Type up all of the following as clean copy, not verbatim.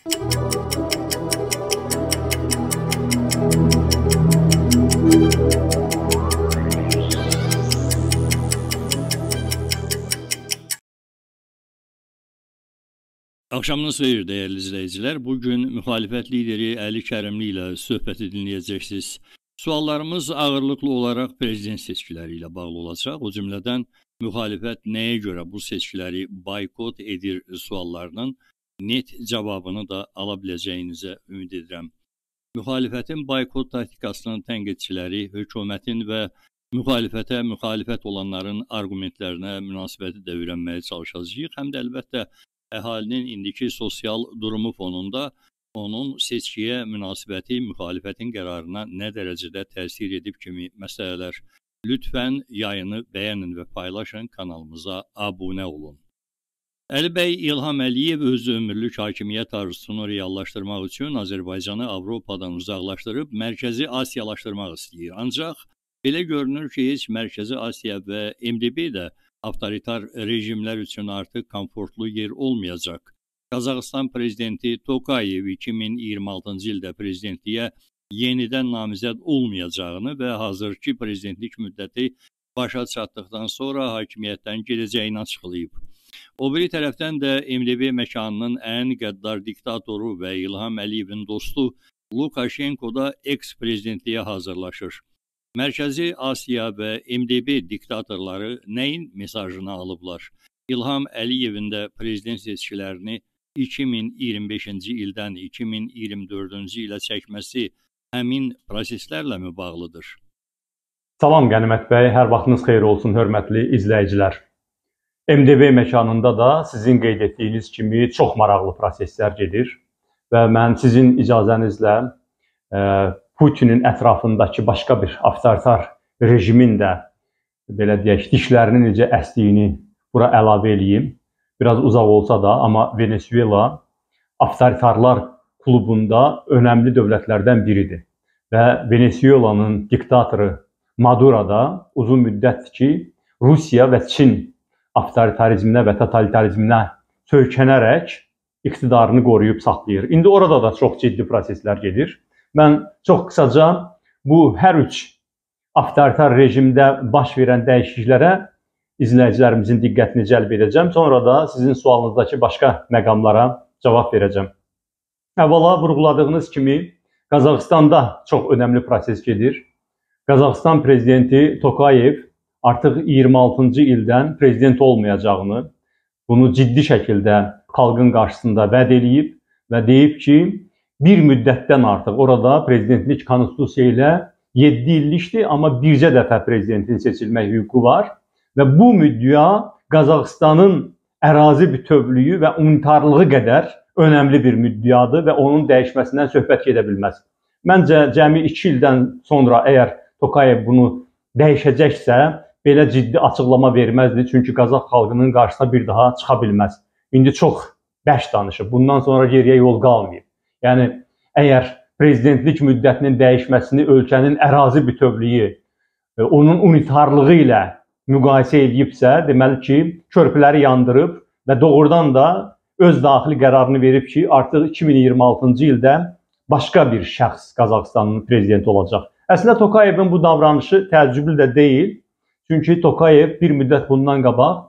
Axşamınız xeyir dəyərli izləyicilər. Bugün müxalifət lideri Əli Kərimli ilə söhbəti dinləyəcəksiniz. Suallarımız ağırlıqlı olaraq prezident seçkiləri ilə bağlı olacaq. O cümlədən müxalifət nəyə görə bu seçkiləri boykot edir suallarının net cavabını da ala biləcəyinizə ümid edirəm. Müxalifətin boykot taktikasının tənqidçiləri hökumətin və müxalifətə müxalifət olanların argumentlərinə münasibəti də öyrənməyə çalışacağıq. Həm də əlbəttə əhalinin indiki sosial durumu fonunda onun seçkiyə münasibəti müxalifətin qərarına nə dərəcədə təsir edib kimi məsələlər. Lütfən yayını bəyənin və paylaşın, kanalımıza abunə olun. Əli bəy İlham Əliyev öz ömürlük hakimiyyət arzusunu reallaşdırmaq üçün Azərbaycanı Avropadan uzaqlaşdırıb Mərkəzi Asiyalaşdırmaq istəyir. Ancaq belə görünür ki, heç Mərkəzi Asiya və MDB-də avtoritar rejimlər üçün artıq komfortlu yer olmayacaq. Qazaxıstan prezidenti Tokayev 2026-cı ildə prezidentliyə yenidən namizəd olmayacağını və hazırki prezidentlik müddəti başa çatdıqdan sonra hakimiyyətdən gedəcəyini açıqlayıb. O biri tərəfdən də MDB məkanının ən qəddar diktatoru və İlham Əliyevin dostu Lukashenko da eks-prezidentliyə hazırlaşır. Mərkəzi Asiya və MDB diktatorları nəyin mesajını alıblar? İlham Əliyevin də prezident seçkilərini 2025-ci ildən 2024-cü ilə çəkməsi həmin proseslərlə mi bağlıdır? Salam Qənimət bəy, hər vaxtınız xeyir olsun, hörmətli izləyicilər. MDB məkanında da sizin qeyd etdiyiniz kimi çox maraqlı proseslər gedir və mən sizin icazənizlə Putinin ətrafındakı başqa bir avtoritar rejimin də, belə deyək, dişlərinin necə əsdiyini bura əlavə edeyim. Biraz uzaq olsa da, amma Venezuela avtoritarlar klubunda önəmli dövlətlərdən biridir. Və Venezuela'nın diktatoru Maduro da uzun müddətdir ki, Rusiya və Çin avtoritarizminə və totalitarizminə söykənərək iqtidarını qoruyub saxlayır. İndi orada da çox ciddi proseslər gedir. Mən çox qısaca bu hər üç avtoritar rejimdə baş verən dəyişikliklərə izləyicilərimizin diqqətini cəlb edəcəm. Sonra da sizin sualınızdakı başqa məqamlara cavab verəcəm. Əvvəla vurğuladığınız kimi Qazaxıstanda çox önəmli proses gedir. Qazaxıstan prezidenti Tokayev artıq 26-cı ildən prezident olmayacağını, bunu ciddi şəkildə xalqın qarşısında vəd edib və deyib ki, bir müddətdən artıq orada prezidentlik konstitusiya ilə 7 illikdir, amma bircə dəfə prezidentin seçilmək hüququ var və bu müddəa Qazaxıstanın ərazi bütövlüyü və unitarlığı qədər önəmli bir müddəadır və onun dəyişməsindən söhbət gedə bilməz. Məncə, cəmi 2 ildən sonra əgər Tokayev bunu dəyişəcəksə, belə ciddi açıqlama verməzdi, çünki Qazax xalqının qarşısına bir daha çıxa bilməz. İndi çox bəş danışıb, bundan sonra geriyə yol qalmayıb. Yəni, əgər prezidentlik müddətinin dəyişməsini ölkənin ərazi bütövlüyü, onun unitarlığı ilə müqayisə edibsə, deməli ki, körpüləri yandırıb və doğrudan da öz daxili qərarını verib ki, artıq 2026-cı ildə başqa bir şəxs Qazaxıstanın prezidenti olacaq. Əslində, Tokayevin bu davranışı təəccüblü də deyil. Çünki Tokayev bir müddət bundan qabaq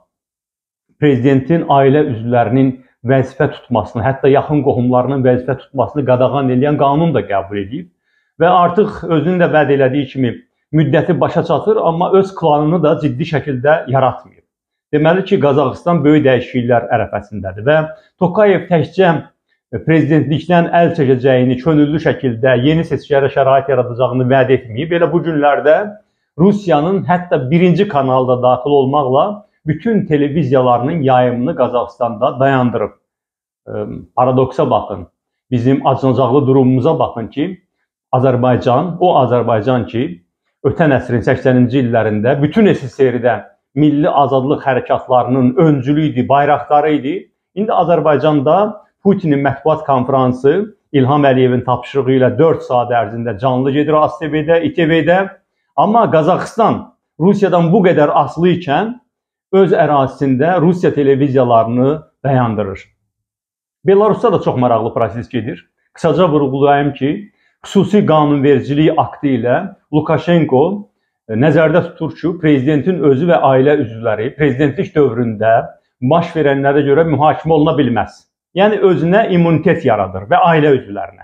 prezidentin ailə üzvlərinin vəzifə tutmasını, hətta yaxın qohumlarının vəzifə tutmasını qadağan edən qanun da qəbul edib və artıq özünün də vəd elədiyi kimi müddəti başa çatır, amma öz klanını da ciddi şəkildə yaratmıyor. Deməli ki, Qazaxıstan böyük dəyişikliklər ərəfəsindədir və Tokayev təkcə prezidentlikdən əl çəkəcəyini, könüllü şəkildə yeni seçkilərə şərait yaradacağını vəd etməyib. Belə bu günlərdə Rusiyanın hətta birinci kanalda daxil olmaqla bütün televiziyalarının yayımını Qazaxıstanda dayandırıb. Paradoksa baxın, bizim acınacaqlı durumumuza baxın ki, Azərbaycan, o Azərbaycan ki, ötən əsrin 80-ci illərində bütün SSR-də milli azadlıq hərəkatlarının öncülü idi, bayraqları idi. İndi Azərbaycanda Putinin mətbuat konfransı İlham Əliyevin tapşırığı ilə 4 saat ərzində canlı gedir ASTV-də, İTV-də. Amma Qazaxıstan Rusiyadan bu qədər asılı ikən öz ərazisində Rusiya televiziyalarını dayandırır. Belarusda da çox maraqlı proses gedir. Qısaca vurğulayım ki, xüsusi qanunvericilik aktı ilə Lukashenko nəzərdə tutur ki, prezidentin özü və ailə üzvləri prezidentlik dövründə baş verənlərə görə mühakimə oluna bilməz. Yəni özünə immunitet yaradır və ailə üzvlərinə.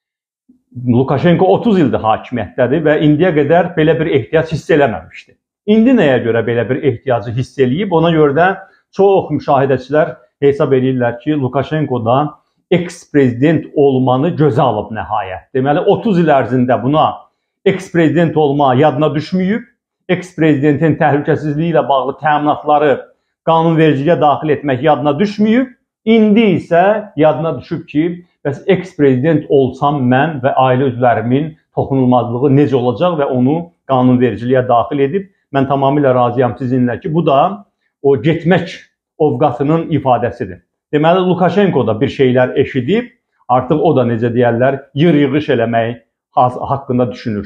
Lukashenko 30 ildir hakimiyyətdədir və indiyə qədər belə bir ehtiyac hiss eləməmişdi. İndi nəyə görə belə bir ehtiyacı hiss eləyib? Ona görə də çox müşahidəçilər hesab edirlər ki, Lukashenko da eks-prezident olmanı gözə alıb nəhayət. Deməli, 30 il ərzində buna eks-prezident olma yadına düşməyib, eks-prezidentin təhlükəsizliyi ilə bağlı təminatları qanunvericiliyə daxil etmək yadına düşməyib, indi isə yadına düşüb ki, bəs eks-prezident olsam mən və ailə üzvlərimin toxunulmazlığı necə olacaq və onu qanunvericiliyə daxil edib, mən tamamilə razıyam sizinlə ki, bu da o getmək ovqatının ifadəsidir. Deməli, Lukashenko da bir şeylər eşidib, artıq o da necə deyərlər, yığış eləmək haqqında düşünür.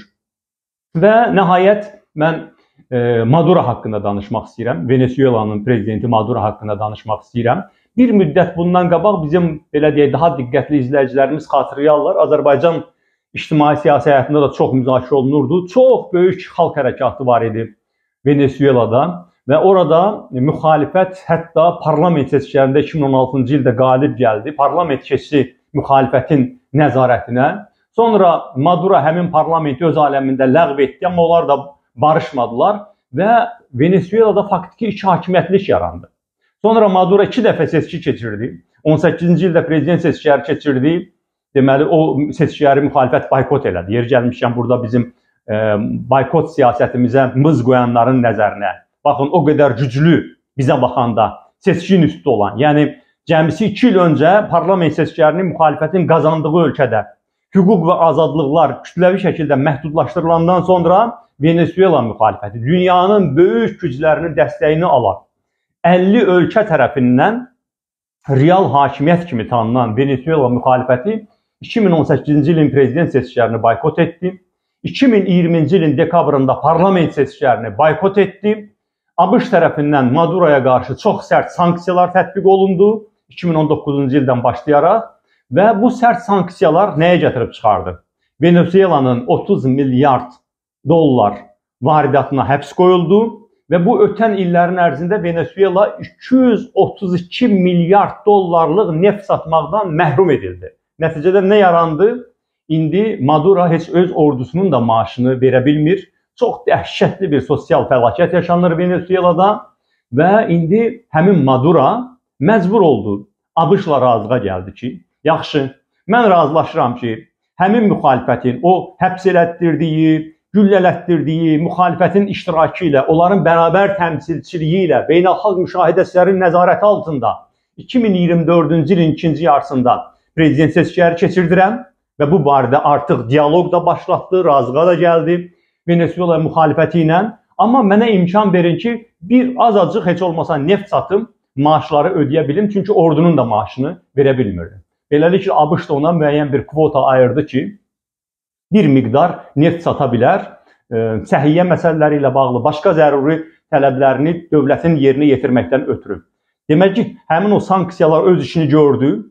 Və nəhayət mən Maduro haqqında danışmaq istəyirəm. Venezuelanın prezidenti Maduro haqqında danışmaq istəyirəm. Bir müddət bundan qabaq bizim belə deyək, daha diqqətli izləyicilərimiz xatırlayarlar. Azərbaycan ictimai siyasi həyatında da çox müzakirə olunurdu. Çox böyük xalq hərəkatı var idi Venezuelada və orada müxalifət hətta parlament seçkilərində 2016-cı ildə qalib gəldi. Parlament keçdi müxalifətin nəzarətinə. Sonra Maduro həmin parlamenti öz aləmində ləğv etdi, amma onlar da barışmadılar və Venezuelada faktiki iki hakimiyyətlik yarandı. Sonra Maduro 2 dəfə seçki keçirdi. 18-ci ildə prezident seçkiləri keçirdi. Deməli, o seçkiləri müxalifət boykot elədi. Yer gəlmişkən burada bizim boykot siyasətimizə mız qoyanların nəzərinə. Baxın, o qədər güclü bizə baxanda seçkin üstü olan, yəni cəmisi 2 il öncə parlament seçkilərini müxalifətin qazandığı ölkədə hüquq və azadlıqlar kütləvi şəkildə məhdudlaşdırılandan sonra Venezuela müxalifəti dünyanın böyük güclərinin dəstəyini alan 50 ölkə tərəfindən real hakimiyyət kimi tanınan Venezuela müxalifəti 2018-ci ilin prezident seçkilərini boykot etdi. 2020-ci ilin dekabrında parlament seçkilərini boykot etdi. ABŞ tərəfindən Maduroya qarşı çox sərt sanksiyalar tətbiq olundu 2019-cu ildən başlayaraq və bu sərt sanksiyalar nəyə gətirib çıxardı? Venezuelanın 30 milyard dollar varidatına həbs qoyuldu və bu ötən illərin ərzində Venezuela 232 milyard dollarlıq neft satmaqdan məhrum edildi. Nəticədə nə yarandı? İndi Maduro heç öz ordusunun da maaşını verə bilmir. Çox dəhşətli bir sosial fəlakət yaşanır Venezuelada və indi həmin Maduro məcbur oldu. ABŞ-la razılığa gəldi ki, yaxşı, mən razılaşıram ki, həmin müxalifətin o həbs elətdirdiyi, güllələtdirdiyi müxalifətin iştirakı ilə, onların bərabər təmsilçiliyi ilə beynəlxalq müşahidəçilərin nəzarəti altında 2024-cü ilin ikinci yarısında prezident seçkiləri keçirdirəm və bu barədə artıq dialoq da başlatdı, razılığa da gəldi Venezuela müxalifəti ilə. Amma mənə imkan verin ki, bir azacıq heç olmasa neft satım, maaşları ödəyə bilim, çünki ordunun da maaşını verə bilmirdi. Beləliklə, ABŞ da ona müəyyən bir kvota ayırdı ki, bir miqdar neft sata bilər, səhiyyə məsələləri ilə bağlı başqa zəruri tələblərini dövlətin yerinə yetirməkdən ötürü. Demək ki, həmin o sanksiyalar öz işini gördü.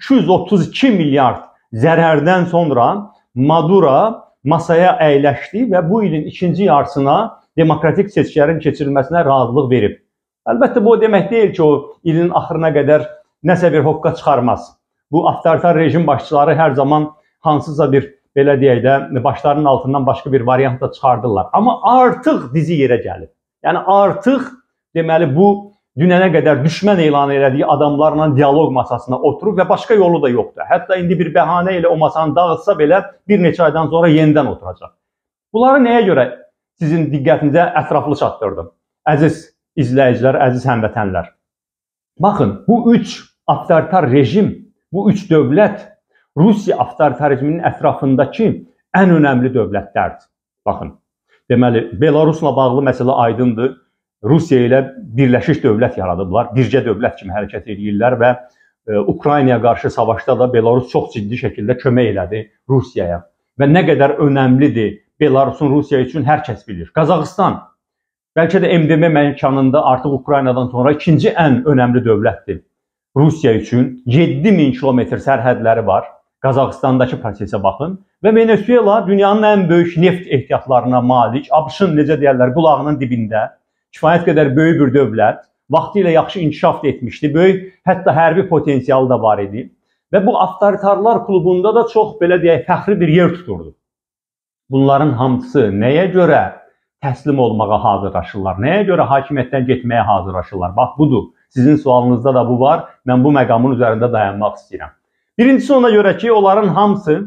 232 milyard zərərdən sonra Maduro masaya əyləşdi və bu ilin ikinci yarısına demokratik seçkilərin keçirilməsinə razılıq verib. Əlbəttə, bu o demək deyil ki, o ilin axırına qədər nəsə bir hoqqa çıxarmaz. Bu avtoritar rejim başçıları hər zaman hansısa bir, belə deyək də, başlarının altından başqa bir variant da çıxardırlar. Amma artıq dizi yerə gəlib. Yəni artıq, deməli, bu dünənə qədər düşmən elan elədiyi adamlarla dialoq masasına oturub və başqa yolu da yoxdur. Hətta indi bir bəhanə ilə o masanı dağıtsa belə bir neçə aydan sonra yenidən oturacaq. Bunları nəyə görə sizin diqqətinizə ətraflı çatdırdım? Əziz izləyicilər, əziz həmvətənlər. Baxın, bu üç avtoritar rejim, bu üç dövlət Rusiya avtoritarizminin ətrafındakı ən önəmli dövlətlərdir. Baxın, deməli, Belarusla bağlı məsələ aydındır. Rusiya ilə birləşmiş dövlət yaradıblar, bircə dövlət kimi hərəkət edirlər və Ukraynaya qarşı savaşda da Belarus çox ciddi şəkildə kömək elədi Rusiyaya. Və nə qədər önəmlidir Belarusun Rusiya üçün hər kəs bilir. Qazaxıstan bəlkə də MDB məkanında artıq Ukraynadan sonra ikinci ən önəmli dövlətdir. Rusiya üçün 7000 kilometr sərhədləri var. Qazaxıstandakı prosesə baxın. Və Venezuela dünyanın ən böyük neft ehtiyatlarına malik, ABŞ-ın necə deyərlər, qulağının dibində, kifayət qədər böyük bir dövlət, vaxtilə yaxşı inkişaf etmişdi, böyük hətta hərbi potensialı da var idi. Və bu avtoritarlar klubunda da çox, belə deyək, fəxri bir yer tuturdu. Bunların hamısı nəyə görə təslim olmağa hazırlaşırlar, nəyə görə hakimiyyətdən getməyə hazırlaşırlar? Bax, budur. Sizin sualınızda da bu var. Mən bu məqamın üzərində dayanmaq istəyirəm. Birincisi ona görə ki, onların hamısı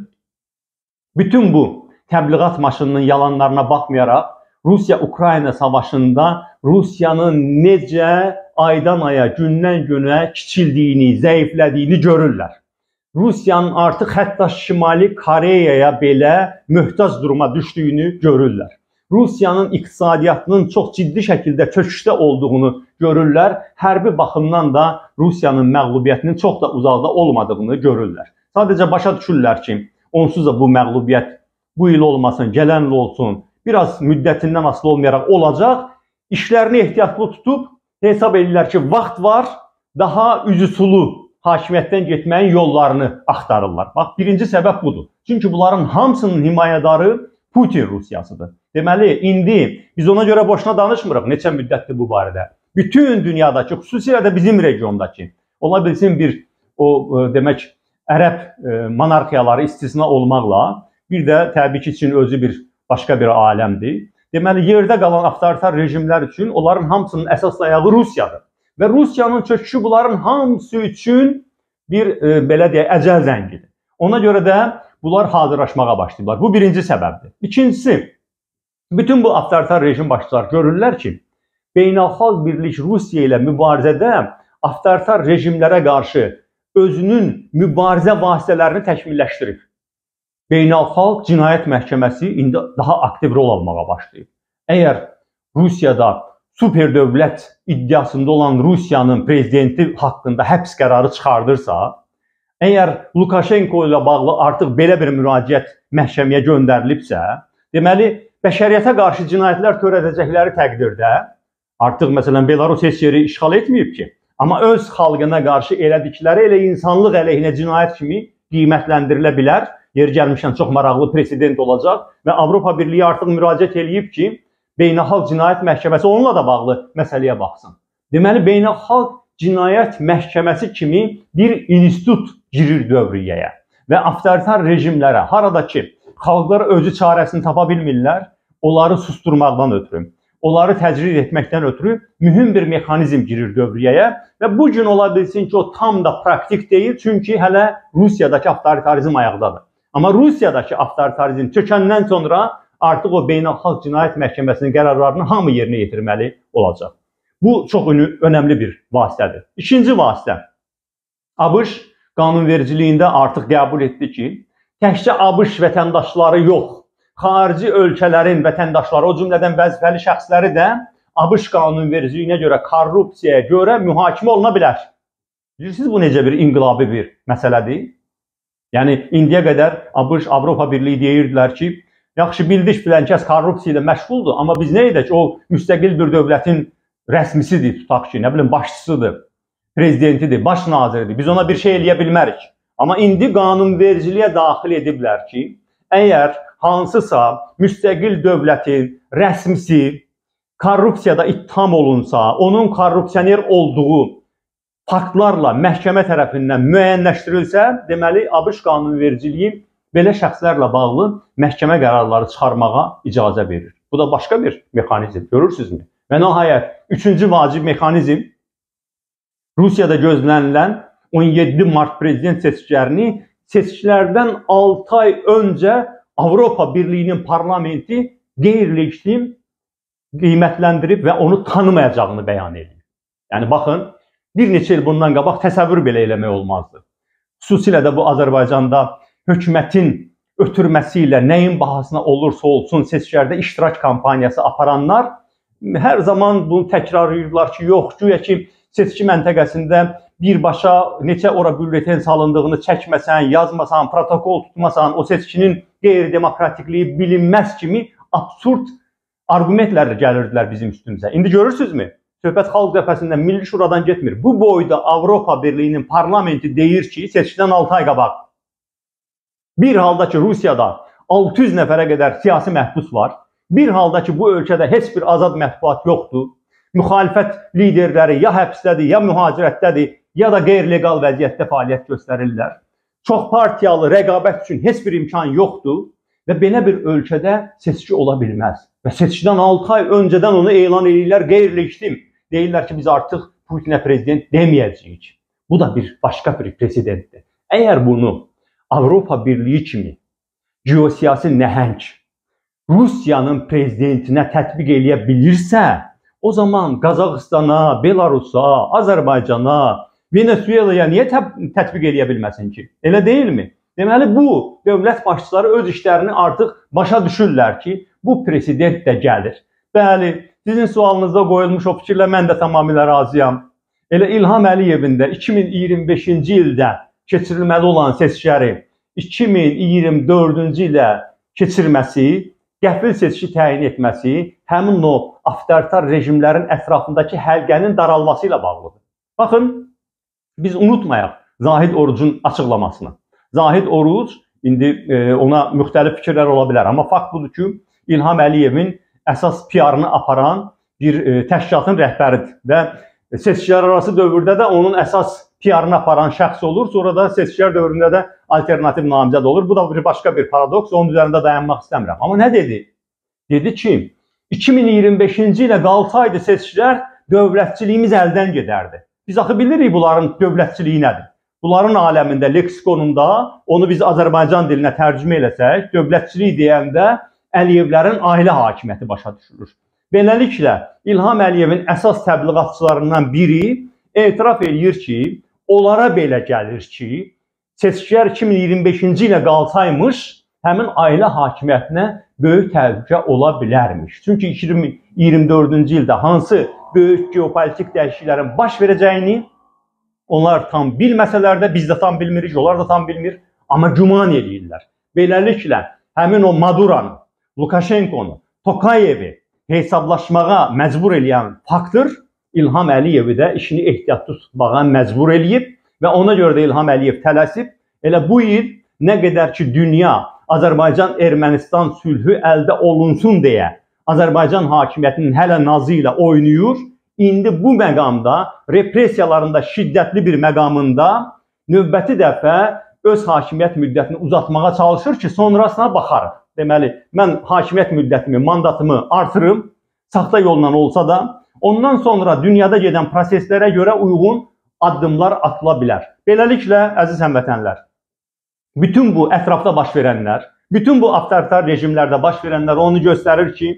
bütün bu təbliğat maşınının yalanlarına baxmayaraq Rusiya-Ukrayna savaşında Rusiyanın necə aydan aya, gündən günə kiçildiyini, zəiflədiyini görürlər. Rusiyanın artıq hətta Şimali Koreyaya belə möhtac duruma düşdüyünü görürlər. Rusiyanın iqtisadiyyatının çox ciddi şəkildə çöküşdə olduğunu görürlər. Hərbi baxımdan da Rusiyanın məğlubiyyətinin çox da uzaqda olmadığını görürlər. Sadəcə başa düşürlər ki, onsuz da bu məğlubiyyət bu il olmasın, gələn il olsun, biraz müddətindən asılı olmayaraq olacaq. İşlərini ehtiyatlı tutub hesab edirlər ki, vaxt var, daha üzüsulu hakimiyyətdən getməyin yollarını axtarırlar. Bax, birinci səbəb budur. Çünki bunların hamısının himayədarı Putin Rusiyasıdır. Deməli, indi biz ona görə boşuna danışmırıq, neçə müddətdir bu barədə. Bütün dünyadakı, xüsusilə də bizim regiondakı, ola bilsin bir demək, ərəb monarxiyaları istisna olmaqla, bir də təbii ki, Çin özü bir başqa bir aləmdir. Deməli, yerdə qalan avtoritar rejimlər üçün onların hamısının əsas dayağı Rusiyadır. Və Rusiyanın çöküşü bunların hamısı üçün bir, belə deyək, əcəl zəngidir. Ona görə də bunlar hazırlaşmağa başlayırlar. Bu birinci səbəbdir. İkincisi, bütün bu avtoritar rejim başçılar görürlər ki, beynəlxalq birlik Rusiya ilə mübarizədə avtoritar rejimlərə qarşı özünün mübarizə vasitələrini təkmilləşdirib. Beynəlxalq Cinayət Məhkəməsi indi daha aktiv rol almağa başlayıb. Əgər Rusiyada super dövlət iddiasında olan Rusiyanın prezidenti haqqında həbs qərarı çıxardırsa, əgər Lukashenko ilə bağlı artıq belə bir müraciət məhkəməyə göndərilibsə, deməli, bəşəriyyətə qarşı cinayətlər törədəcəkləri təqdirdə, artıq məsələn Belarus heç yeri işğal etməyib ki, amma öz xalqına qarşı elədikləri elə insanlıq əleyhinə cinayət kimi qiymətləndirilə bilər. Yeri gəlmişən çox maraqlı president olacaq və Avropa Birliyi artıq müraciət eləyib ki, Beynəlxalq Cinayət Məhkəməsi onunla da bağlı məsələyə baxsın. Deməli, Beynəlxalq Cinayət Məhkəməsi kimi bir institut girir dövriyyəyə və avtoritar rejimlərə, harada ki, xalqlar özü çarəsini tapa bilmirlər, onları susturmaqdan ötürü, onları təcrid etməkdən ötürü mühüm bir mexanizm girir dövriyyəyə və bu gün ola bilsin ki, o tam da praktik deyil, çünki hələ Rusiyadakı avtoritarizm ayaqdadır. Amma Rusiyadakı avtoritarizm çökəndən sonra artıq o Beynəlxalq Cinayət Məhkəməsinin qərarlarını hamı yerinə yetirməli olacaq. Bu çox önəmli bir vasitədir. İkinci vasitə, ABŞ qanunvericiliyində artıq qəbul etdi ki, təkcə ABŞ vətəndaşları yox, xarici ölkələrin vətəndaşları, o cümlədən vəzifəli şəxsləri də ABŞ qanunvericiliyinə görə, korrupsiyaya görə mühakimə oluna bilər. Bilirsiniz, bu necə bir inqilabi bir məsələdir? Yəni, indiyə qədər ABŞ, Avropa Birliyi deyirdilər ki, yaxşı bildik filan kəs korrupsiya ilə məşğuldur, amma biz nə edək? O müstəqil bir dövlətin rəsmisidir, tutaq ki, nə bilim, başçısıdır, prezidentidir, baş naziridir. Biz ona bir şey eləyə bilmərik. Amma indi qanunvericiliyə daxil ediblər ki, əgər hansısa müstəqil dövlətin rəsmisi korrupsiyada ittiham olunsa, onun korrupsioner olduğu faktlarla məhkəmə tərəfindən müəyyənləşdirilsə, deməli, ABŞ qanunvericiliyi belə şəxslərlə bağlı məhkəmə qərarları çıxarmağa icazə verir. Bu da başqa bir mexanizm, görürsünüzmü? Və nəhayət, üçüncü vacib mexanizm Rusiyada gözlənilən 17 Mart prezident seçkilərdən 6 ay öncə Avropa Birliyinin parlamenti qeyri-legitim qiymətləndirib və onu tanımayacağını bəyan edir. Yəni, baxın, bir neçə il bundan qabaq təsəvvür belə eləmək olmazdı. Xüsusilə də bu Azərbaycanda hökumətin ötürməsi ilə nəyin bahasına olursa olsun seçkilərdə iştirak kampaniyası aparanlar hər zaman bunu təkrarlayırlar ki, yox, güya ki, seçki məntəqəsində birbaşa neçə ora bülletin salındığını çəkməsən, yazmasan, protokol tutmasan, o seçkinin qeyri-demokratikliyi bilinməz kimi absurd argumentlərlə gəlirdilər bizim üstümüzə. İndi görürsünüzmü? söhbət Xalq Cəbhəsindən, Milli Şuradan getmir. Bu boyda Avropa Birliyinin parlamenti deyir ki, seçkidən 6 ay qabaq bir halda ki, Rusiyada 600 nəfərə qədər siyasi məhbus var. Bir halda ki, bu ölkədə heç bir azad mətbuat yoxdur. Müxalifət liderləri ya həbsdədir, ya mühacirətdədir, ya da qeyri-legal vəziyyətdə fəaliyyət göstərirlər. Çox partiyalı rəqabət üçün heç bir imkan yoxdur və belə bir ölkədə seçki ola bilməz. Və seçkidən 6 ay öncədən onu elan edirlər, qeyri-legitim. Deyirlər ki, biz artıq Putinə prezident deməyəcəyik. Bu da bir başqa bir presedentdir. Əgər bunu Avropa Birliyi kimi geosiyasi nəhəng Rusiyanın prezidentinə tətbiq eləyə bilirsə, o zaman Qazaxıstana, Belarusa, Azərbaycana, Venezuelaya niyə tətbiq eləyə bilməsin ki? Elə deyilmi? Deməli, bu dövlət başçıları öz işlərini artıq başa düşürlər ki, bu president də gəlir. Bəli, sizin sualınızda qoyulmuş o fikirlə mən də tamamilə razıyam. Elə İlham Əliyevin də 2025-ci ildə keçirilməli olan seçkiləri 2024-cü ilə keçirməsi, qəfil seçki təyin etməsi həmin o avtoritar rejimlərin ətrafındakı həlqənin daralması ilə bağlıdır. Baxın, biz unutmayaq Zahid Orucun açıqlamasını. Zahid Oruc, indi ona müxtəlif fikirlər ola bilər, amma fakt budur ki, İlham Əliyevin əsas PR-ını aparan bir təşkilatın rəhbəridir və seçkilər arası dövrdə də onun əsas PR-ını aparan şəxs olur, sonra da seçkilər dövründə də alternativ namizəd olur. Bu da başqa bir paradoks, onun üzərində dayanmaq istəmirəm. Amma nə dedi? Dedi ki, 2025-ci ilə qalsaydı seçkilər, dövlətçiliyimiz əldən gedərdi. Biz axı bilirik bunların dövlətçiliyi nədir? Bunların aləmində, leksikonunda onu biz Azərbaycan dilinə tərcümə eləsək, dövlətçilik deyəndə Əliyevlərin ailə hakimiyyəti başa düşülür. Beləliklə, İlham Əliyevin əsas təbliğatçılarından biri etiraf edir ki, onlara belə gəlir ki, seçkilər 2025-ci ilə qalsaymış, həmin ailə hakimiyyətinə böyük təhlükə ola bilərmiş. Çünki 2024-cü ildə hansı böyük geopolitik dəyişikliklərin baş verəcəyini onlar tam bilməsələr də, biz də tam bilmirik, onlar da tam bilmir, amma güman edirlər. Beləliklə, həmin o Maduranı, Lukashenkonu, Tokayevi hesablaşmağa məcbur eləyən faktor İlham Əliyevi də işini ehtiyatlı tutmağa məcbur eləyib və ona görə də İlham Əliyev tələsib. Elə bu il nə qədər ki, dünya Azərbaycan-Ermənistan sülhü əldə olunsun deyə Azərbaycan hakimiyyətinin hələ nazı ilə oynayır. İndi bu məqamda, repressiyalarında şiddətli bir məqamında növbəti dəfə öz hakimiyyət müddətini uzatmağa çalışır ki, sonrasına baxarıq. Deməli, mən hakimiyyət müddətimi, mandatımı artırım, saxta yolla olsa da, ondan sonra dünyada gedən proseslərə görə uyğun addımlar atıla bilər. Beləliklə, əziz həmvətənlər, bütün bu ətrafda baş verənlər, bütün bu avtoritar rejimlərdə baş verənlər onu göstərir ki,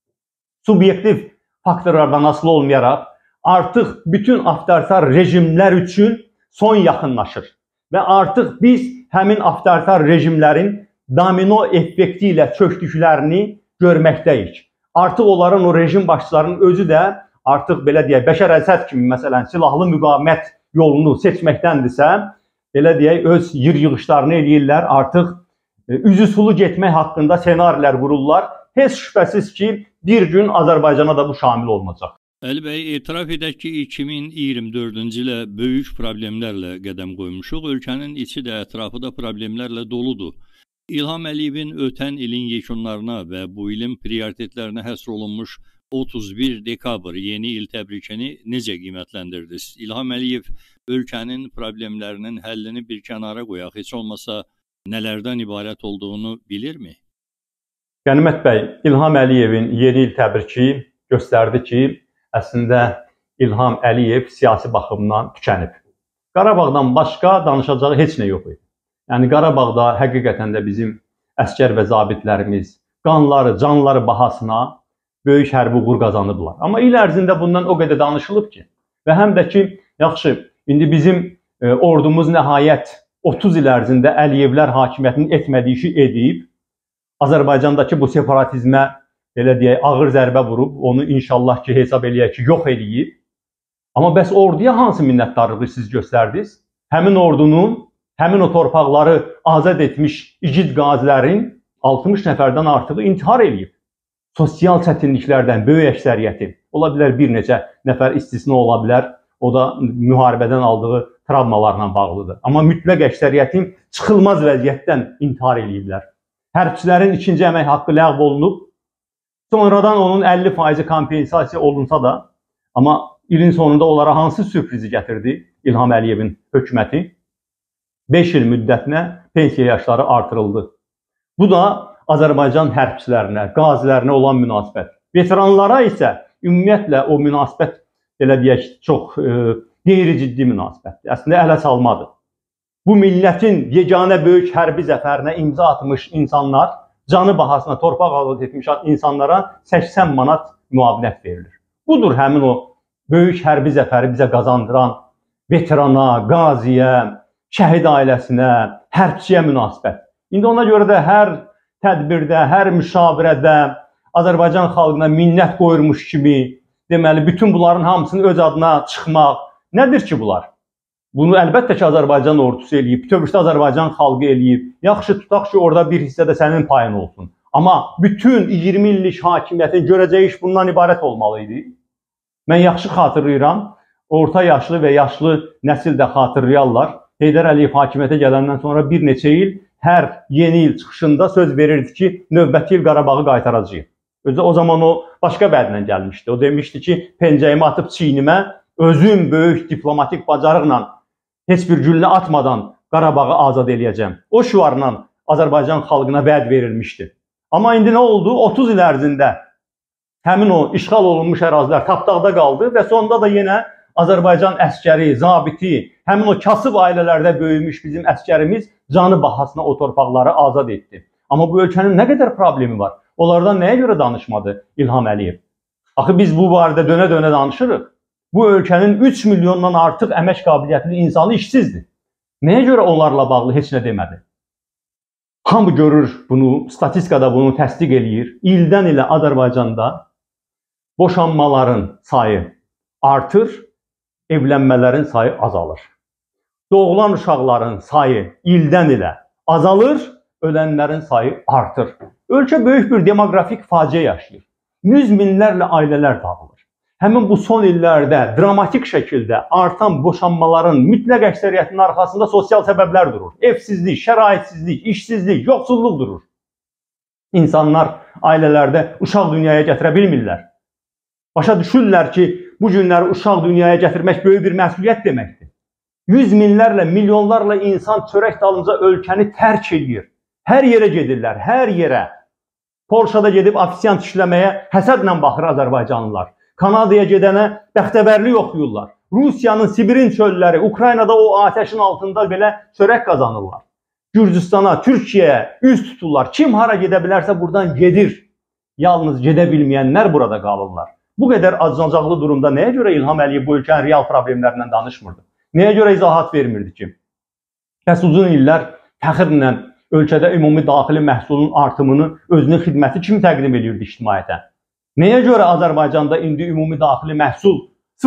subyektiv faktorlardan asılı olmayaraq, artıq bütün avtoritar rejimlər üçün son yaxınlaşır. Və artıq biz həmin avtoritar rejimlərin domino effekti ilə çökdüklərini görməkdəyik. Artıq onların o rejim başçılarının özü də artıq belə deyək, Bəşər Əsəd kimi məsələn silahlı müqavimət yolunu seçməkdəndirsə, belə deyək, öz yığışlarını eləyirlər, artıq üzü sulu getmək haqqında senarilər qururlar. Heç şübhəsiz ki, bir gün Azərbaycana da bu şamil olunacaq. Əli bəy, etiraf edək ki, 2024-cü ilə böyük problemlərlə qədəm qoymuşuq. Ölkənin içi də, ətrafı da problemlərlə doludur. İlham Əliyevin ötən ilin yekunlarına və bu ilin prioritetlərinə həsr olunmuş 31 dekabr yeni il təbrikini necə qiymətləndirdiniz? İlham Əliyev ölkənin problemlərinin həllini bir kənara qoyaq, heç olmasa nələrdən ibarət olduğunu bilirmi? Qənimət bəy, İlham Əliyevin yeni il təbriki göstərdi ki, əslində İlham Əliyev siyasi baxımdan tükənib. Qarabağdan başqa danışacağı heç nə yox idi. Yəni Qarabağda həqiqətən də bizim əsgər və zabitlərimiz qanları, canları bahasına böyük hərbi uğur qazanıblar. Amma il ərzində bundan o qədər danışılıb ki, və həm də ki, yaxşı, indi bizim ordumuz nəhayət 30 il ərzində Əliyevlər hakimiyyətinin etmədiyi işi edib, Azərbaycandakı bu separatizmə belə deyək, ağır zərbə vurub, onu inşallah ki, hesab eləyək ki, yox edib. Amma bəs orduya hansı minnətdarlığı siz göstərdiniz? Həmin ordunun, həmin o torpaqları azad etmiş igid qazilərin 60 nəfərdən artığı intihar eləyib. sosial çətinliklərdən böyük əksəriyyəti, ola bilər bir neçə nəfər istisna ola bilər, o da müharibədən aldığı travmalarla bağlıdır. Amma mütləq əksəriyyətin çıxılmaz vəziyyətdən intihar ediblər. Hərbçilərin ikinci əmək haqqı ləğv olunub, sonradan onun 50% kompensasiya olunsa da, amma ilin sonunda onlara hansı sürprizi gətirdi İlham Əliyevin hökuməti? 5 il müddətinə pensiya yaşları artırıldı. Bu da Azərbaycan hərbçilərinə, qazilərinə olan münasibət. Veteranlara isə ümumiyyətlə o münasibət, belə deyək, çox qeyri-ciddi münasibətdir. Əslində ələ salmadır. Bu millətin yeganə böyük hərbi zəfərinə imza atmış insanlar, canı bahasına torpaq azad etmiş insanlara 80 manat müavinət verilir. Budur həmin o böyük hərbi zəfəri bizə qazandıran veterana, qaziyə, şəhid ailəsinə, hərbçiyə münasibət. İndi ona görə də hər tədbirdə, hər müşavirədə Azərbaycan xalqına minnət qoyurmuş kimi, deməli, bütün bunların hamısını öz adına çıxmaq. Nədir ki bunlar? Bunu əlbəttə ki, Azərbaycan ordusu eləyib, bütövlükdə Azərbaycan xalqı eləyib. Yaxşı, tutaq ki, orada bir hissədə sənin payın olsun. Amma bütün 20 illik hakimiyyətin görəcəyi iş bundan ibarət olmalıydı. Mən yaxşı xatırlayıram, orta yaşlı və yaşlı nəsil də xatırlayarlar. Heydər Əliyev hakimiyyətə gələndən sonra bir neçə il hər yeni il çıxışında söz verirdi ki, növbəti il Qarabağı qaytaracağıq. Özü o zaman o başqa vədlə gəlmişdi. O demişdi ki, pencəyimi atıb çiynimə, özüm böyük diplomatik bacarıqla heç bir güllə atmadan Qarabağı azad eləyəcəm. O şüarla Azərbaycan xalqına vəd verilmişdi. Amma indi nə oldu? 30 il ərzində həmin o işğal olunmuş ərazilər tapdaqda qaldı və sonunda da yenə Azərbaycan əskəri, zabiti, həmin o kasıb ailələrdə böyümüş bizim əskərimiz canı bahasına o torpaqları azad etdi. Amma bu ölkənin nə qədər problemi var? Onlardan nəyə görə danışmadı İlham Əliyev? Axı biz bu barədə dönə-dönə danışırıq. Bu ölkənin 3 milyondan artıq əmək qabiliyyətli insanı işsizdir. Nəyə görə onlarla bağlı heç nə demədi? Hamı görür bunu, statistikada bunu təsdiq eləyir. İldən ilə Azərbaycanda boşanmaların sayı artır, evlənmələrin sayı azalır. Doğulan uşaqların sayı ildən ilə azalır, ölənlərin sayı artır. Ölkə böyük bir demografik faciə yaşayır. Yüz minlərlə ailələr dağılır. Həmin bu son illərdə dramatik şəkildə artan boşanmaların mütləq əksəriyyətinin arxasında sosial səbəblər durur. Evsizlik, şəraitsizlik, işsizlik, yoxsulluq durur. İnsanlar ailələrdə uşaq dünyaya gətirə bilmirlər. Başa düşürlər ki, bu günləri uşaq dünyaya gətirmək böyük bir məsuliyyət deməkdir. Yüz minlərlə, milyonlarla insan çörək dalınca ölkəni tərk edir. Hər yerə gedirlər, hər yerə. Polşada gedib ofisiant işləməyə həsədlə baxır Azərbaycanlılar. Kanadaya gedənə bəxtəvərlik oxuyurlar. Rusiyanın Sibirin çölləri, Ukraynada o ateşin altında belə çörək qazanırlar. Gürcüstana, Türkiyəyə üz tuturlar. Kim hara gedə bilərsə buradan gedir. Yalnız gedə bilməyənlər burada qalırlar. Bu qədər acınacaqlı durumda nəyə görə İlham Əliyev bu ölkənin real problemlərindən danışmırdı? Nəyə görə izahat vermirdi ki? Bəs uzun illər fəxrlə ölkədə ümumi daxili məhsulun artımını özünün xidməti kimi təqdim edirdi ictimaiyyətə? Nəyə görə Azərbaycanda indi ümumi daxili məhsul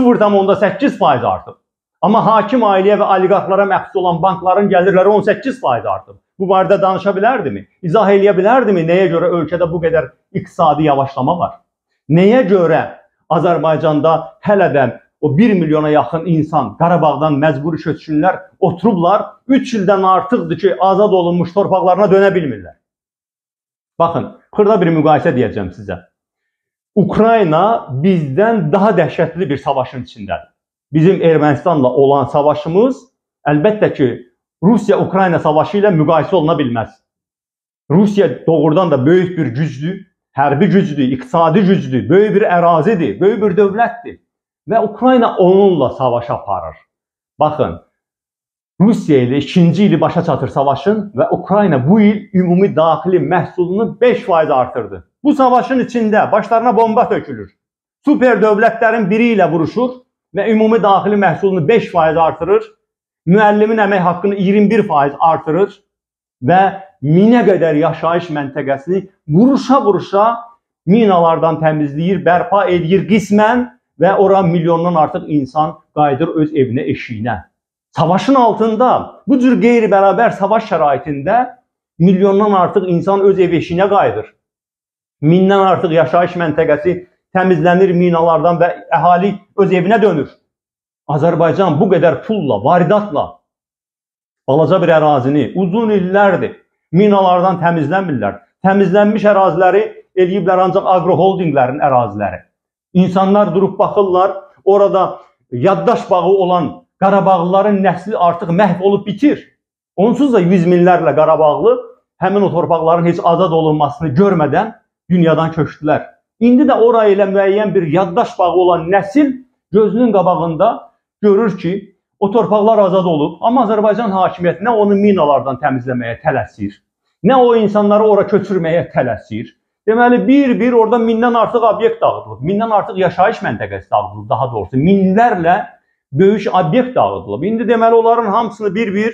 0,8% artıb? Amma hakim ailəyə və oliqarxlara məxsus olan bankların gəlirləri 18% artıb. Bu barədə danışa bilərdimi? İzah eləyə bilərdimi? Nəyə görə ölkədə bu qədər iqtisadi yavaşlama var? Nəyə görə Azərbaycanda hələ də o 1 milyona yaxın insan Qarabağdan məcburi köçkünlər oturublar, 3 ildən artıqdır ki, azad olunmuş torpaqlarına dönə bilmirlər. Baxın, xırda bir müqayisə deyəcəm sizə. Ukrayna bizdən daha dəhşətli bir savaşın içindədir. Bizim Ermənistanla olan savaşımız əlbəttə ki, Rusiya-Ukrayna savaşı ilə müqayisə oluna bilməz. Rusiya doğrudan da böyük bir gücdür, hərbi gücdür, iqtisadi gücdür, böyük bir ərazidir, böyük bir dövlətdir. Və Ukrayna onunla savaş aparır. Baxın, Rusiya ilə 2-ci ili başa çatır savaşın və Ukrayna bu il ümumi daxili məhsulunu 5% artırdı. Bu savaşın içində başlarına bomba tökülür. Super dövlətlərin biri ilə vuruşur və ümumi daxili məhsulunu 5% artırır. Müəllimin əmək haqqını 21% artırır və minə qədər yaşayış məntəqəsini vuruşa-vuruşa minalardan təmizləyir, bərpa edir qismən və ora milyondan artıq insan qayıdır öz evinə, eşiyinə. Savaşın altında, bu cür qeyri-bərabər savaş şəraitində milyondan artıq insan öz ev eşiyinə qayıdır. Mindən artıq yaşayış məntəqəsi təmizlənir minalardan və əhali öz evinə dönür. Azərbaycan bu qədər pulla, varidatla balaca bir ərazini uzun illərdir minalardan təmizləmirlər. Təmizlənmiş əraziləri eləyiblər ancaq agroholdinglərin əraziləri. İnsanlar durub baxırlar, orada yaddaş bağı olan Qarabağlıların nəsli artıq məhv olub bitir. Onsuz da yüz minlərlə Qarabağlı həmin o torpaqların heç azad olunmasını görmədən dünyadan köçdülər. İndi də oraya ilə müəyyən bir yaddaş bağı olan nəsil gözünün qabağında görür ki, o torpaqlar azad olub, amma Azərbaycan hakimiyyəti nə onu minalardan təmizləməyə tələsir, nə o insanları ora köçürməyə tələsir. Deməli, bir orada mindən artıq obyekt dağıdılıb, mindən artıq yaşayış məntəqəsi dağıdılıb, daha doğrusu minlərlə böyük obyekt dağıdılıb. İndi deməli, onların hamısını bir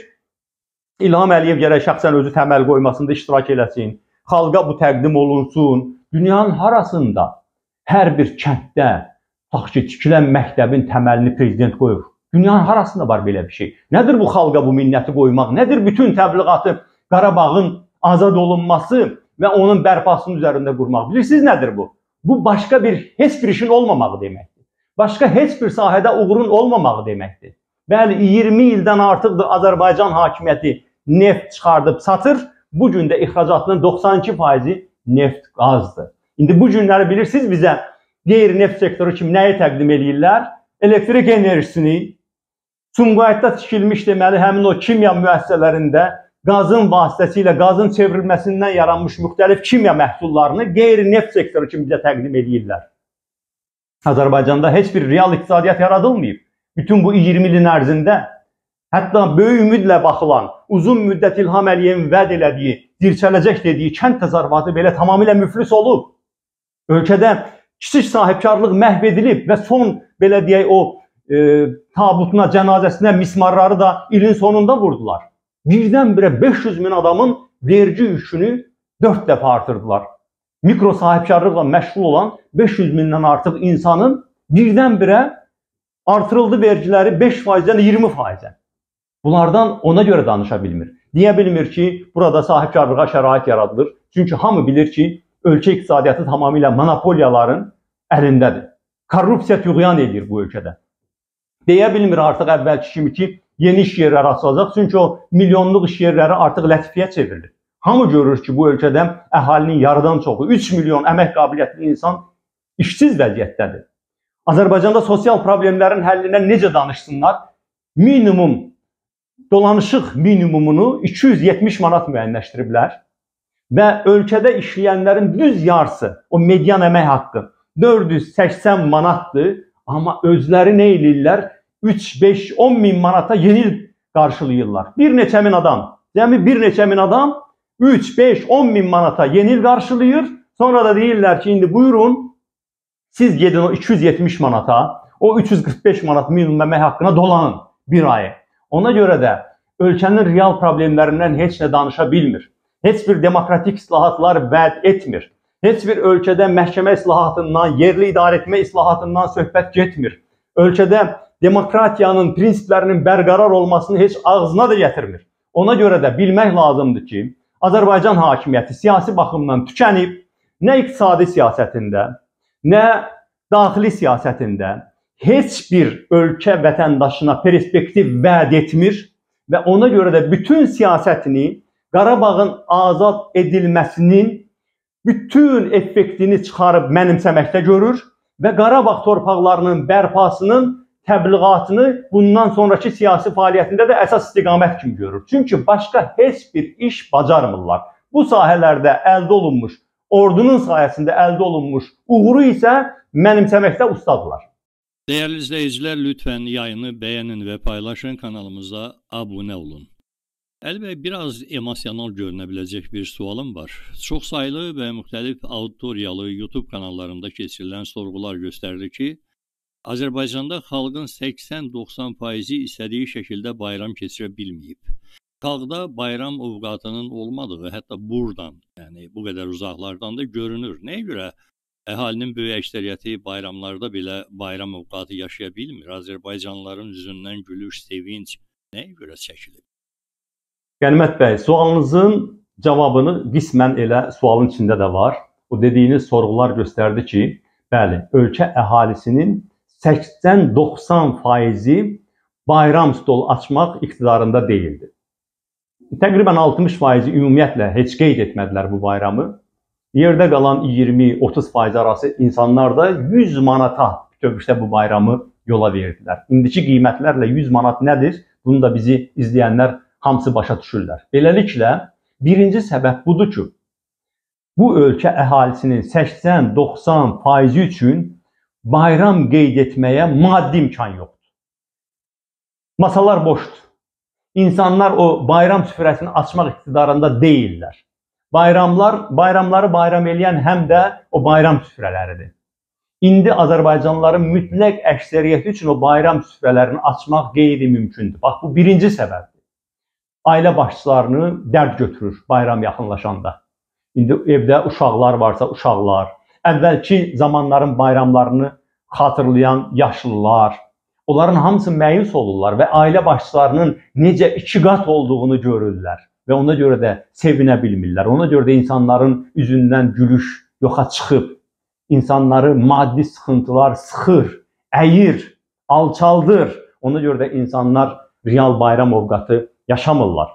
İlham Əliyev gərək şəxsən özü təməl qoymasında iştirak eləsin, xalqa bu təqdim olunsun. Dünyanın harasında hər bir kənddə tikilən məktəbin təməlini prezident qoyur? Dünyanın harasında var belə bir şey? Nədir bu xalqa bu minnəti qoymaq? Nədir bütün təbliğatı Qarabağın azad olunması və onun bərpasının üzərində qurmaq? Bilirsiniz nədir bu? Bu başqa heç bir işin olmamağı deməkdir. Başqa heç bir sahədə uğurun olmamağı deməkdir. Bəli, 20 ildən artıqdır Azərbaycan hakimiyyəti neft çıxardıb satır. Bu gün də ixracatının 92% neft qazdır. İndi bu günləri bilirsiniz bizə qeyri-neft sektoru kimi nəyi təqdim edirlər? Elektrik enerjisini, Sumqayıtda tikilmiş deməli həmin o kimya müəssisələrində qazın vasitəsilə qazın çevrilməsindən yaranmış müxtəlif kimya məhsullarını qeyri-neft sektoru kimi bizə təqdim edirlər. Azərbaycanda heç bir real iqtisadiyyat yaradılmayıb. Bütün bu 20 ilin ərzində hətta böyük ümidlə baxılan, uzun müddət İlham Əliyevin vəd elədiyi, dirçələcək dediyi kənd təsərrüfatı belə tamamilə müflis olub. Ölkədə kiçik sahibkarlıq məhv edilib və son belə deyək o tabutuna, cənazəsinə mismarları da ilin sonunda vurdular. Birdən-birə 500 min adamın vergi yükünü 4 dəfə artırdılar. Mikro sahibkarlıqla məşğul olan 500 mindən artıq insanın birdən-birə artırıldı vergiləri 5%-dən 20%-ə. Bunlardan ona görə danışa bilmir. Deyə bilmir ki, burada sahibkarlığa şərait yaradılır. Çünki hamı bilir ki, ölkə iqtisadiyyatı tamamilə monopoliyaların əlindədir. Korrupsiya tüğyan edir bu ölkədə. Deyə bilmir artıq əvvəlki kimi ki, yeni iş yerləri açılacaq. Çünki o milyonluq iş yerləri artıq lətifəyə çevrilir. Hamı görür ki, bu ölkədə əhalinin yarıdan çoxu, 3 milyon əmək qabiliyyətli insan işsiz vəziyyətdədir. Azərbaycanda sosial problemlərin həllinə necə danışsınlar? Minimum, dolanışıq minimumunu 270 manat müəyyənləşdiriblər və ölkədə işləyənlərin düz yarısı, o median əmək haqqı 480 manatdır, amma özləri nə edirlər? 3, 5, 10 min manata yenil qarşılayırlar. Bir neçə min adam, cəmi bir neçə min adam 3, 5, 10 min manata yenil qarşılayır. Sonra da deyirlər ki, indi buyurun, siz gedin o 270 manata, o 345 manat minimum əmək haqqına dolanın bir ayı. Ona görə də ölkənin real problemlərindən heç nə danışa bilmir. Heç bir demokratik islahatlar vəd etmir. Heç bir ölkədə məhkəmə islahatından, yerli idarə etmə islahatından söhbət getmir. Ölkədə demokratiyanın prinsiplərinin bərqərar olmasını heç ağzına da gətirmir. Ona görə də bilmək lazımdır ki, Azərbaycan hakimiyyəti siyasi baxımdan tükənib, nə iqtisadi siyasətində, nə daxili siyasətində heç bir ölkə vətəndaşına perspektiv vəd etmir və ona görə də bütün siyasətini Qarabağın azad edilməsinin bütün effektini çıxarıb mənimsəməkdə görür və Qarabağ torpaqlarının bərpasının təbliğatını bundan sonraki siyasi fəaliyyətində də əsas istiqamət kimi görür. Çünki başqa heç bir iş bacarmırlar. Bu sahələrdə əldə olunmuş, ordunun sayəsində əldə olunmuş uğuru isə mənimsəməkdə ustadırlar. Dəyərli izləyicilər, lütfən yayını bəyənin və paylaşın, kanalımıza abunə olun. Əli bəy, biraz emosional görünə biləcək bir sualım var. Çox saylı və müxtəlif auditoriyalı YouTube kanallarında keçirilən sorğular göstərdi ki, Azərbaycanda xalqın 80-90% istədiyi şəkildə bayram keçirə bilməyib. Xalqda bayram ovqatının olmadığı hətta buradan, yəni bu qədər uzaqlardan da görünür. Nəyə görə əhalinin böyük əksəriyyəti bayramlarda belə bayram ovqatı yaşaya bilmir? Azərbaycanlıların üzündən gülüş, sevinç nəyə görə çəkilir? Qənimət bəy, sualınızın cavabını qismən elə sualın içində də var. o dediyiniz sorğular göstərdi ki, bəli, ölkə əhalisinin 80-90% bayram stolu açmaq iqtidarında deyildi. Təqribən 60% ümumiyyətlə heç qeyd etmədilər bu bayramı. Yerdə qalan 20-30% arası insanlar da 100 manata bütövlükdə bu bayramı yola verdilər. İndiki qiymətlərlə 100 manat nədir? Bunu da bizi izləyənlər hamısı başa düşürlər. Beləliklə, birinci səbəb budur ki, bu ölkə əhalisinin 80-90% üçün bayram qeyd etməyə maddi imkan yoxdur. Masalar boşdur. İnsanlar o bayram süfrəsini açmaq iqtidarında deyirlər. Bayramları bayram eləyən həm də o bayram süfrələridir. İndi Azərbaycanlıların mütləq əksəriyyəti üçün o bayram süfrələrini açmaq qeyri-mümkündür. Bax, bu birinci səbəbdir. Ailə başçılarını dərd götürür bayram yaxınlaşanda. İndi evdə uşaqlar varsa uşaqlar, əvvəlki zamanların bayramlarını xatırlayan yaşlılar, onların hamısı məyus olurlar və ailə başçılarının necə iki qat olduğunu görürlər və ona görə də sevinə bilmirlər. Ona görə də insanların üzündən gülüş yoxa çıxıb, insanları maddi sıxıntılar sıxır, əyir, alçaldır. Ona görə də insanlar real bayram ovqatı yaşamırlar.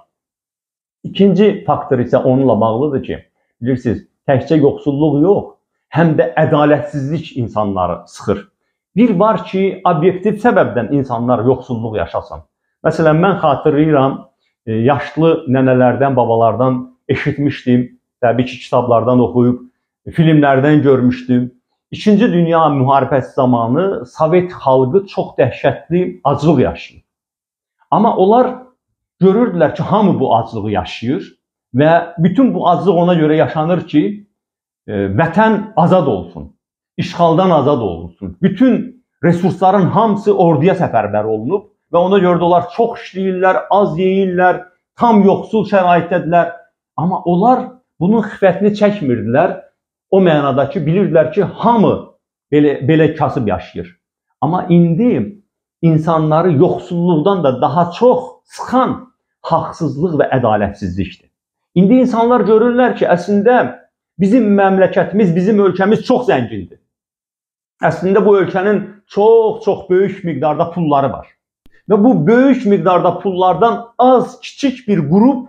İkinci faktor isə onunla bağlıdır ki, bilirsiniz, təkcə yoxsulluq yox, həm də ədalətsizlik insanları sıxır. Bir var ki, obyektiv səbəbdən insanlar yoxsulluq yaşasın. Məsələn, mən xatırlayıram, yaşlı nənələrdən, babalardan eşitmişdim, təbii ki, kitablardan oxuyub, filmlərdən görmüşdüm. İkinci Dünya müharibəsi zamanı Sovet xalqı çox dəhşətli aclıq yaşayır. Amma onlar görürdülər ki, hamı bu aclığı yaşayır və bütün bu aclıq ona görə yaşanır ki, vətən azad olsun, işğaldan azad olunsun. Bütün resursların hamısı orduya səfərbər olunub və ona görə də onlar çox işləyirlər, az yeyirlər, tam yoxsul şəraitdədirlər. Amma onlar bunun xiffətini çəkmirdilər. O mənada ki, bilirdilər ki, hamı belə kasıb yaşayır. Amma indi insanları yoxsulluqdan da daha çox sıxan haqsızlıq və ədalətsizlikdir. İndi insanlar görürlər ki, əslində bizim məmləkətimiz, bizim ölkəmiz çox zəngindir. Əslində bu ölkənin çox böyük miqdarda pulları var. Və bu böyük miqdarda pullardan az, kiçik bir qrup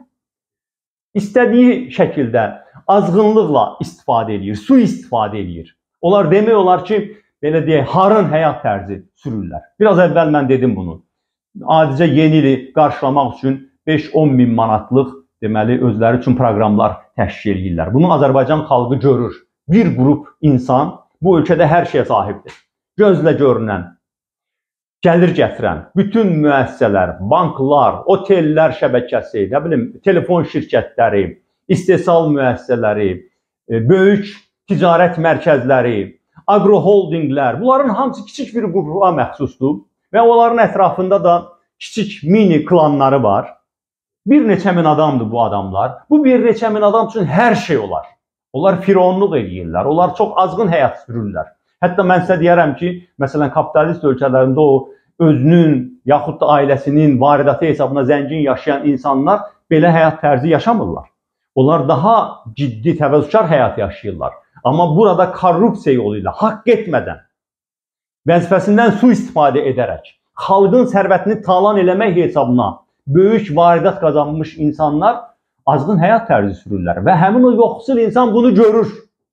istədiyi şəkildə azğınlıqla istifadə edir, sui-istifadə edir. Onlar demək olar ki, belə deyək, harın həyat tərzi sürürlər. Biraz əvvəl mən dedim bunu. Adicə yeni ili qarşılamaq üçün 5-10 min manatlıq deməli özləri üçün proqramlar təşkil edirlər. Bunu Azərbaycan xalqı görür. Bir qrup insan bu ölkədə hər şeyə sahibdir. Gözlə görünən, gəlir gətirən, bütün müəssisələr, banklar, otellər şəbəkəsi, nə bilim, telefon şirkətləri, istehsal müəssisələri, böyük ticarət mərkəzləri, agroholdinglər, bunların hamısı kiçik bir qrupa məxsusdur və onların ətrafında da kiçik mini klanları var. Bir neçə min adamdır bu adamlar. Bu bir neçə min adam üçün hər şey olar. Onlar fironluq edirlər, onlar çox azğın həyat sürürlər. Hətta mən sizə deyərəm ki, məsələn, kapitalist ölkələrində o özünün, yaxud da ailəsinin varidatı hesabına zəngin yaşayan insanlar belə həyat tərzi yaşamırlar. Onlar daha ciddi, təvəzzükar həyat yaşayırlar. Amma burada korrupsiya yolu ilə, haqq etmədən, vəzifəsindən sui-istifadə edərək, xalqın sərvətini talan eləmək hesabına böyük varidat qazanmış insanlar azğın həyat tərzi sürürlər və həmin o yoxsul insan bunu görür.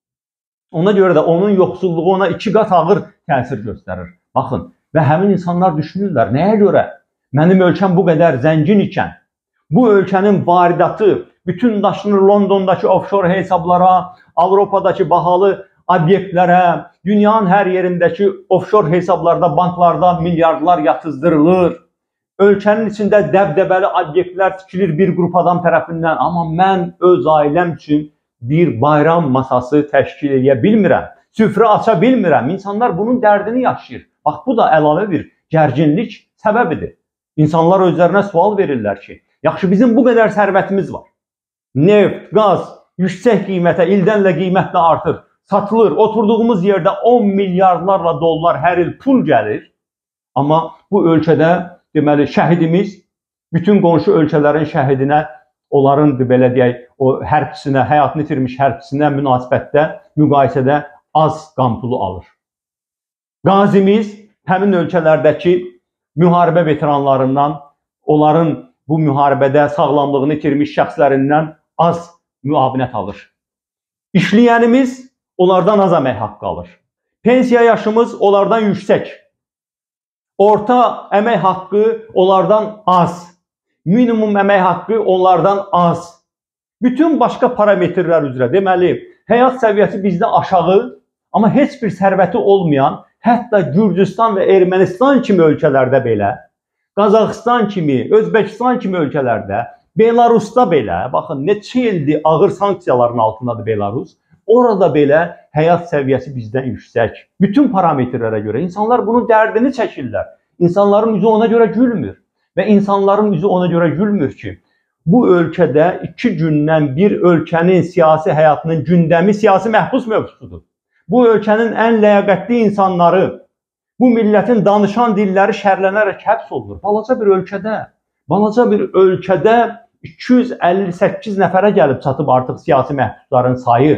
Ona görə də onun yoxsulluğu ona 2 qat ağır təsir göstərir. Baxın, və həmin insanlar düşünürlər, nəyə görə mənim ölkəm bu qədər zəngin ikən, bu ölkənin varidatı bütün daşınır Londondakı offshore hesablara, Avropadakı bahalı obyektlərə, dünyanın hər yerindəki offshore hesablarda, banklarda milyardlar yatızdırılır. Ölkənin içində dəbdəbəli obyektlər tikilir bir qrup adam tərəfindən. Amma mən öz ailəm üçün bir bayram masası təşkil edə bilmirəm. Süfrə aça bilmirəm. İnsanlar bunun dərdini yaşayır. Bax, bu da əlavə bir gərginlik səbəbidir. İnsanlar özlərinə sual verirlər ki, yaxşı, bizim bu qədər sərvətimiz var. Neft, qaz, yüksək qiymətə, ildən-ilə qiymətlə artır, satılır. Oturduğumuz yerdə 10 milyardlarla dollar hər il pul gəlir. Amma bu ölkədə deməli, şəhidimiz, bütün qonşu ölkələrin şəhidinə, onların belə deyək, o hərbiçisinə, həyatını itirmiş hərbiçisinə münasibətdə müqayisədə az qan pulu alır. Qazimiz həmin ölkələrdəki müharibə veteranlarından, onların bu müharibədə sağlamlığını itirmiş şəxslərindən az müavinət alır. İşləyənimiz onlardan az əmək haqqı alır. Pensiya yaşımız onlardan yüksək. Orta əmək haqqı onlardan az. Minimum əmək haqqı onlardan az. Bütün başqa parametrlər üzrə deməli, həyat səviyyəsi bizdə aşağı, amma heç bir sərvəti olmayan, hətta Gürcüstan və Ermənistan kimi ölkələrdə belə, Qazaxıstan kimi, Özbəkistan kimi ölkələrdə, Belarusda belə, baxın, neçə ildir ağır sanksiyaların altındadır Belarus, orada belə həyat səviyyəsi bizdən yüksək. Bütün parametrlərə görə insanlar bunun dərdini çəkirlər. İnsanların üzü ona görə gülmür. Və insanların üzü ona görə gülmür ki, bu ölkədə 2 gündən bir ölkənin siyasi həyatının gündəmi siyasi məhbus mövzusudur. Bu ölkənin ən ləyaqətli insanları, bu millətin danışan dilləri şərlənərək həbs olunur. Balaca bir ölkədə 258 nəfərə gəlib çatıb artıq siyasi məhbusların sayı.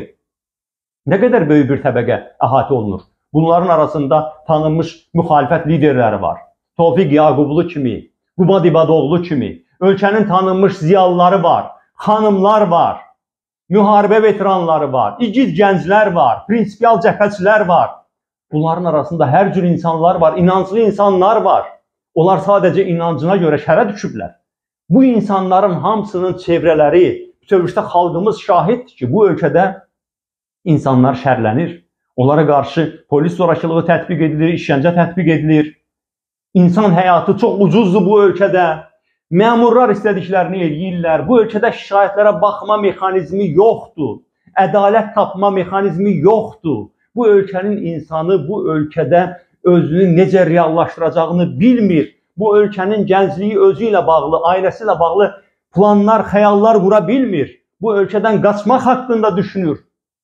Nə qədər böyük bir təbəqə əhatə olunur. Bunların arasında tanınmış müxalifət liderləri var. Tofiq Yaqublu kimi, Quba Dibadoğlu kimi, ölkənin tanınmış ziyalıları var, xanımlar var, müharibə veteranları var, igid gənclər var, prinsipial cəbhəçilər var. Bunların arasında hər cür insanlar var, inanclı insanlar var. Onlar sadəcə inancına görə şərə düşüblər. Bu insanların hamısının çevrələri, bütövlükdə xalqımız şahiddir ki, bu ölkədə insanlar şərlənir. Onlara qarşı polis zorakılığı tətbiq edilir, işgəncə tətbiq edilir. İnsan həyatı çox ucuzdur bu ölkədə. Məmurlar istədiklərini eləyirlər. Bu ölkədə şikayətlərə baxma mexanizmi yoxdur. Ədalət tapma mexanizmi yoxdur. Bu ölkənin insanı bu ölkədə özünü necə reallaşdıracağını bilmir. Bu ölkənin gəncliyi özü ilə bağlı, ailəsi ilə bağlı planlar, xəyallar qura bilmir. Bu ölkədən qaçmaq haqqında düşünür.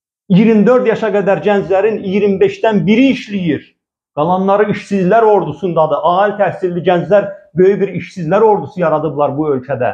24 yaşa qədər gənclərin 25-dən biri işləyir. Qalanları işsizlər ordusundadır. Ali təhsilli gənclər böyük bir işsizlər ordusu yaradıblar bu ölkədə.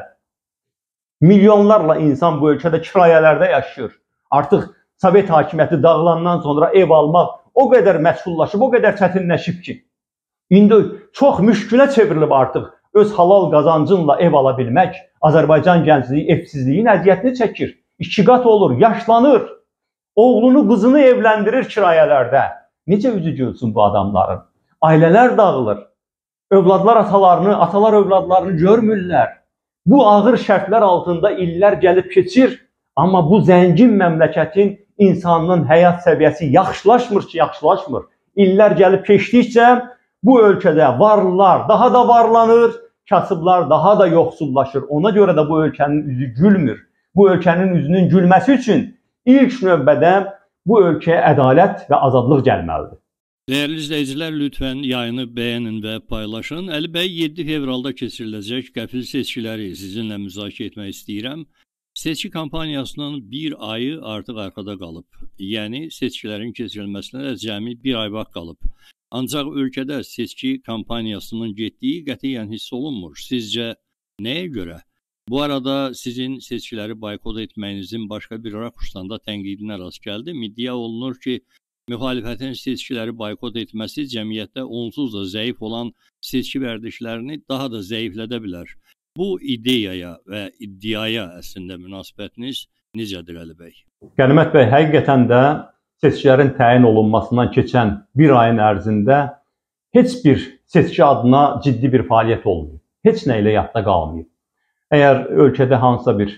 Milyonlarla insan bu ölkədə kirayələrdə yaşayır. Artıq Sovet hakimiyyəti dağılandan sonra ev almaq o qədər məşğullaşıb, o qədər çətinləşib ki, indi çox müşkülə çevrilib artıq öz halal qazancınla ev ala bilmək. Azərbaycan gəncliyi evsizliyin əziyyətini çəkir. 2 qat olur, yaşlanır. Oğlunu, qızını evləndirir kirayələrdə. Necə üzü gülsün bu adamların? Ailələr dağılır. Övladlar atalarını, atalar övladlarını görmürlər. Bu ağır şərtlər altında illər gəlib keçir. Amma bu zəngin məmləkətin insanın həyat səviyyəsi yaxşılaşmır ki, yaxşılaşmır. İllər gəlib keçdikcə bu ölkədə varlılar daha da varlanır, kasıblar daha da yoxsullaşır. Ona görə də bu ölkənin üzü gülmür. Bu ölkənin üzünün gülməsi üçün ilk növbədə bu ölkəyə ədalət və azadlıq gəlməlidir. Dəyərli izləyicilər, lütfən yayını bəyənin və paylaşın. Əli bəy, 7 fevralda keçiriləcək qəfil seçkiləri sizinlə müzakirə etmək istəyirəm. Seçki kampaniyasının bir ayı artıq arxada qalıb. Yəni, seçkilərin keçirilməsinə də cəmi bir ay vaxt qalıb. Ancaq ölkədə seçki kampaniyasının getdiyi qətiyyən hiss olunmur. Sizcə nəyə görə? Bu arada sizin seçkiləri boykot etməyinizin başqa bir rakursdan da tənqidinə rast gəldi. İddia olunur ki, müxalifətin seçkiləri boykot etməsi cəmiyyətdə onsuz da zəif olan seçki vərdişlərini daha da zəiflədə bilər. Bu ideyaya və iddiaya əslində münasibətiniz necədir Əli bəy? Qənimət bəy, həqiqətən də seçkilərin təyin olunmasından keçən bir ayın ərzində heç bir seçki adına ciddi bir fəaliyyət olmuyor. Heç nə ilə yadda qalmıyor. Əgər ölkədə hansısa bir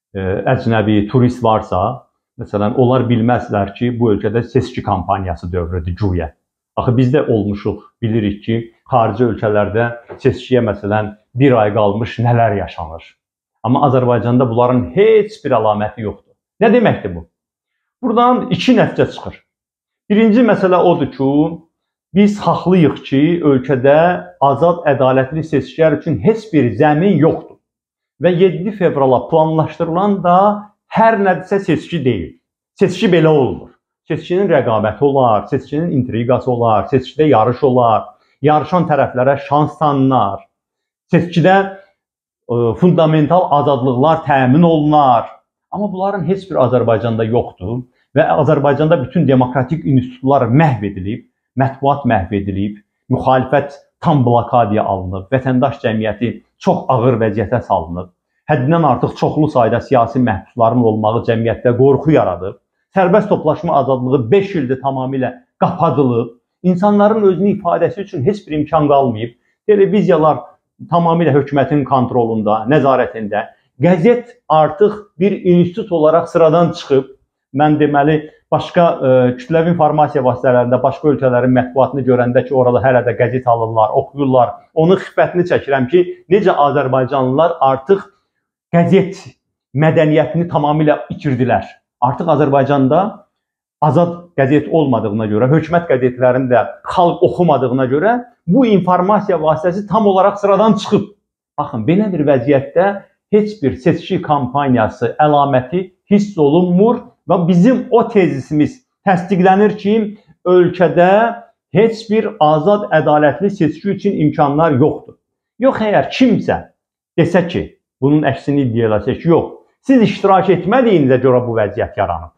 əcnəbi turist varsa, məsələn, onlar bilməzlər ki, bu ölkədə seçki kampaniyası dövrüdür güya. Axı biz də olmuşuq, bilirik ki, xarici ölkələrdə seçkiyə məsələn bir ay qalmış nələr yaşanır. Amma Azərbaycanda bunların heç bir əlaməti yoxdur. Nə deməkdir bu? Buradan 2 nəticə çıxır. Birinci məsələ odur ki, biz haqlıyıq ki, ölkədə azad, ədalətli seçkilər üçün heç bir zəmin yoxdur. Və 7 fevrala planlaşdırılan da hər nədirsə seçki deyil. Seçki belə olmur. Seçkinin rəqabəti olar, seçkinin intriqası olar, seçkidə yarış olar, yarışan tərəflərə şans tanınar, seçkidə fundamental azadlıqlar təmin olunar. Amma bunların heç bir Azərbaycanda yoxdur və Azərbaycanda bütün demokratik institutlar məhv edilib, mətbuat məhv edilib, müxalifət tam blokadiya alınıb, vətəndaş cəmiyyəti çox ağır vəziyyətə salınıb, həddindən artıq çoxlu sayda siyasi məhbusların olmağı cəmiyyətdə qorxu yaradıb, sərbəst toplaşma azadlığı 5 ildir tamamilə qapadılıb, insanların özünü ifadəsi üçün heç bir imkan qalmayıb, televiziyalar tamamilə hökumətin kontrolunda, nəzarətində, qəzet artıq bir institut olaraq sıradan çıxıb. Mən deməli, başqa kütləvi informasiya vasitələrində, başqa ölkələrin mətbuatını görəndə ki, orada hələ də qəzet alırlar, oxuyurlar. Onun xiffətini çəkirəm ki, necə Azərbaycanlılar artıq qəzet mədəniyyətini tamamilə itirdilər. Artıq Azərbaycanda azad qəzet olmadığına görə, hökumət qəzetlərində xalq oxumadığına görə bu informasiya vasitəsi tam olaraq sıradan çıxıb. Baxın, belə bir vəziyyətdə heç bir seçki kampaniyası əlaməti hiss olunmur və bizim o tezisimiz təsdiqlənir ki, ölkədə heç bir azad, ədalətli seçki üçün imkanlar yoxdur. Yox, əgər kimsə desə ki, bunun əksini iddia eləsə ki, yox, siz iştirak etmədiyinizə görə bu vəziyyət yaranıb.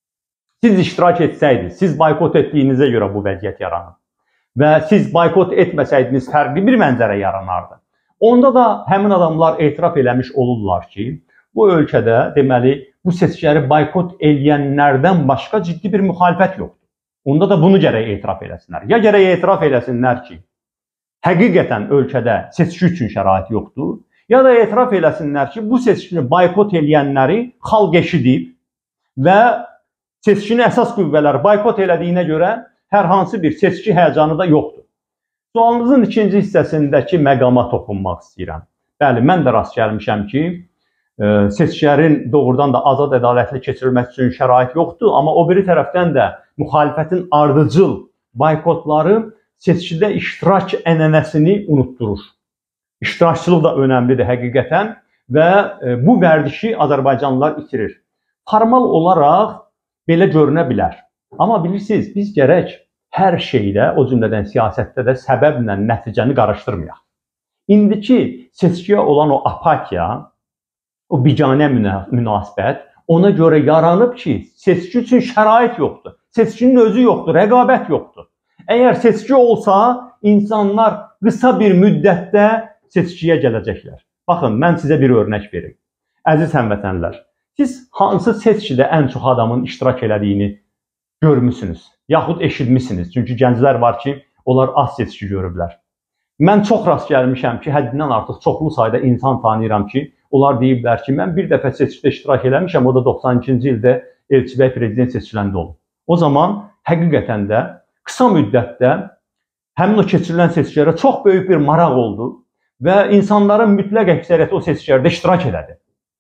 Siz iştirak etsəydiniz, siz boykot etdiyinizə görə bu vəziyyət yaranıb və siz boykot etməsəydiniz fərqli bir mənzərə yaranardı. Onda da həmin adamlar etiraf eləmiş olurlar ki, bu ölkədə deməli bu seçkiləri boykot eləyənlərdən başqa ciddi bir müxalifət yoxdur. Onda da bunu gərək etiraf eləsinlər. Ya gərək etiraf eləsinlər ki, həqiqətən ölkədə seçki üçün şərait yoxdur, ya da etiraf eləsinlər ki, bu seçkini boykot eləyənləri xalq eşidib və seçkini əsas qüvvələr boykot elədiyinə görə hər hansı bir seçki həyəcanı da yoxdur. Sualınızın ikinci hissəsindəki məqama toxunmaq istəyirəm. Bəli, mən də rast gəlmişəm ki, seçkilərin doğrudan da azad, ədalətli keçirilməsi üçün şərait yoxdur, amma o biri tərəfdən də müxalifətin ardıcıl boykotları seçkidə iştirak ənənəsini unutdurur. İştirakçılıq da önəmlidir həqiqətən və bu vərdişi Azərbaycanlılar itirir. Formal olaraq belə görünə bilər. Amma bilirsiniz, biz gərək hər şeydə, o cümlədən siyasətdə də səbəblə nəticəni qarışdırmayaq. İndiki seçkiyə olan o apatiya, o biganə münasibət ona görə yaranıb ki, seçki üçün şərait yoxdur. Seçkinin özü yoxdur, rəqabət yoxdur. Əgər seçki olsa, insanlar qısa bir müddətdə seçkiyə gələcəklər. Baxın, mən sizə bir örnək verim. Əziz həmvətənlər, siz hansı seçkidə ən çox adamın iştirak elədiyini görmüsünüz, yaxud eşitmişsiniz. Çünki gənclər var ki, onlar az seçki görüblər. Mən çox rast gəlmişəm ki, həddindən artıq çoxlu sayda insan tanıyıram ki, onlar deyiblər ki, mən bir dəfə seçkidə iştirak eləmişəm, o da 92-ci ildə Elçibəy prezident seçkilərində olub. O zaman həqiqətən də qısa müddətdə həmin o keçirilən seçkilərə çox böyük bir maraq oldu və insanların mütləq əksəriyyəti o seçkilərdə iştirak elədi.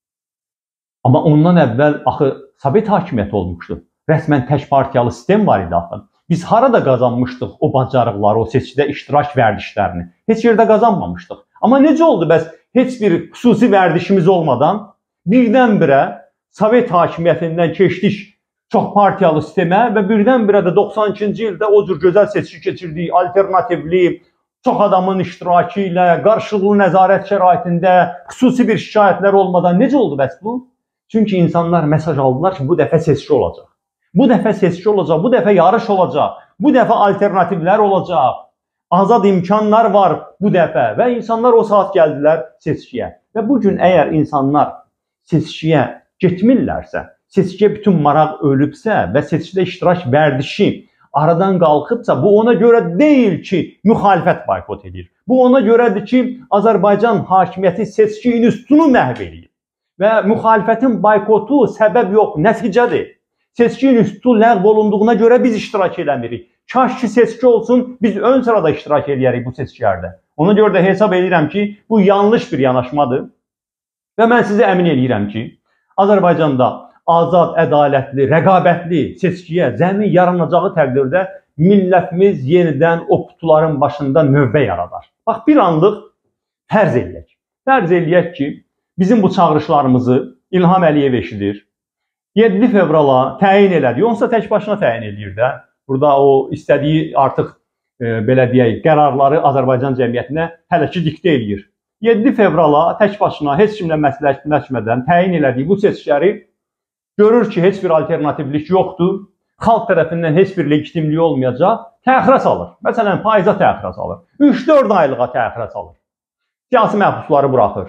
Amma ondan əvvəl axı Sovet hakimiyyəti olmuşdu. Rəsmən tək partiyalı sistem var idi axı. Biz harada qazanmışdıq o bacarıqları, o seçkidə iştirak vərdişlərini? Heç yerdə qazanmamışdıq. Amma necə oldu bəs heç bir xüsusi vərdişimiz olmadan birdən-birə Sovet hakimiyyətindən keçdik çox partiyalı sistemə və birdən-birə də 92-ci ildə o cür gözəl seçki keçirdik, alternativli, çox adamın iştirakı ilə, qarşılıqlı nəzarət şəraitində, xüsusi bir şikayətlər olmadan necə oldu bəs bu? Çünki insanlar mesaj aldılar ki, bu dəfə seçki olacaq. Bu dəfə seçki olacaq, bu dəfə yarış olacaq, bu dəfə alternativlər olacaq, azad imkanlar var bu dəfə və insanlar o saat gəldilər seçkiyə. Və bugün əgər insanlar seçkiyə getmirlərsə, seçkiyə bütün maraq ölübsə və seçkidə iştirak vərdişi aradan qalxıbsa, bu ona görə deyil ki, müxalifət boykot edir. Bu ona görədir ki, Azərbaycan hakimiyyəti seçki institutunu məhv edir. Və müxalifətin boykotu səbəb yox, nəticədir. Seçki institutu ləğv olunduğuna görə biz iştirak eləmirik. Kaş ki seçki olsun, biz ön sırada iştirak edərik bu seçkilərdə. Ona görə də hesab edirəm ki, bu yanlış bir yanaşmadır. Və mən sizə əmin edirəm ki, Azərbaycanda azad, ədalətli, rəqabətli seçkiyə zəmin yaranacağı təqdirdə millətimiz yenidən o qutuların başında növbə yaradar. Bax, bir anlıq fərz eləyək. Fərz eləyək ki, bizim bu çağırışlarımızı İlham Əliyev eşidir. 7 fevrala təyin elədi. Yoxsa tək başına təyin edir də. Burada o istədiyi artıq belə deyək, qərarları Azərbaycan cəmiyyətinə hələ ki diktə edir. 7 fevrala tək başına heç kimlə məsləhətləşmədən təyin elədiyi bu seçkiləri görür ki heç bir alternativlik yoxdur, xalq tərəfindən heç bir legitimliyi olmayacaq, təxirə salır. Məsələn, faiza təxirə salır. 3-4 aylığa təxirə salır. Siyasi məhbusları buraxır.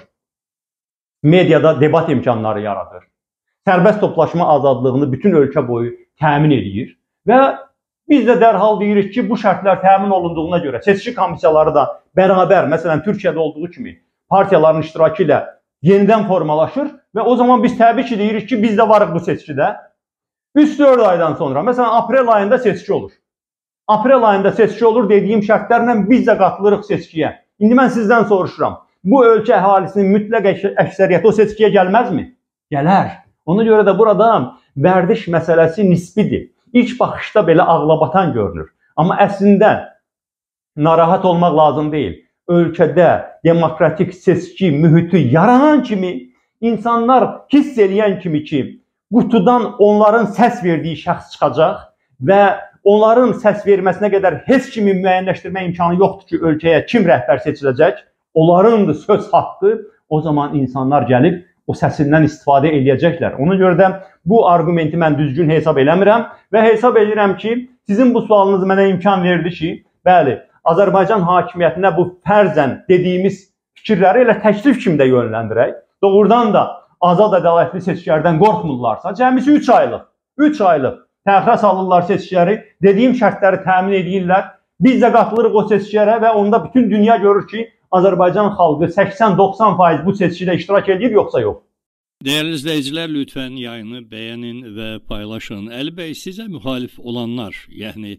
Mediada debat imkanları yaradır. Sərbəst toplaşma azadlığını bütün ölkə boyu təmin edir və biz də dərhal deyirik ki, bu şərtlər təmin olunduğuna görə seçki komissiyaları da bərabər, məsələn, Türkiyədə olduğu kimi partiyaların iştirakı ilə yenidən formalaşır və o zaman biz təbii ki, deyirik ki, biz də varıq bu seçkidə. 3-4 aydan sonra, məsələn, aprel ayında seçki olur. Aprel ayında seçki olur dediyim şərtlərlə biz də qatılırıq seçkiyə. İndi mən sizdən soruşuram, bu ölkə əhalisinin mütləq əksəriyyəti o seçkiyə gəlməzmi? Gələr. Ona görə də burada vərdiş məsələsi nisbidir. İlk baxışda belə ağlabatan görünür. Amma əslində narahat olmaq lazım deyil. Ölkədə demokratik seçki mühiti yaranan kimi, insanlar hiss eləyən kimi ki, qutudan onların səs verdiyi şəxs çıxacaq və onların səs verməsinə qədər heç kimi müəyyənləşdirmə imkanı yoxdur ki, ölkəyə kim rəhbər seçiləcək, onlarındır söz haqqı, o zaman insanlar gəlib o səsindən istifadə eləyəcəklər. Ona görə də bu argumenti mən düzgün hesab eləmirəm və hesab edirəm ki, sizin bu sualınız mənə imkan verdi ki, bəli, Azərbaycan hakimiyyətinə bu fərzən dediyimiz fikirləri elə təklif kimi də yönləndirək. Doğrudan da azad ədalətli seçkilərdən qorxmurlarsa, cəmisi 3 aylıq təxirə salırlar seçkiləri, dediyim şərtləri təmin edirlər. Biz də qatılırıq o seçkilərə və onda bütün dünya görür ki, Azərbaycan xalqı 80-90% bu seçkidə iştirak edir, yoxsa yox. Dəyərli izləyicilər, lütfən yayını bəyənin və paylaşın. Əli bəy, sizə müxalif olanlar, yəni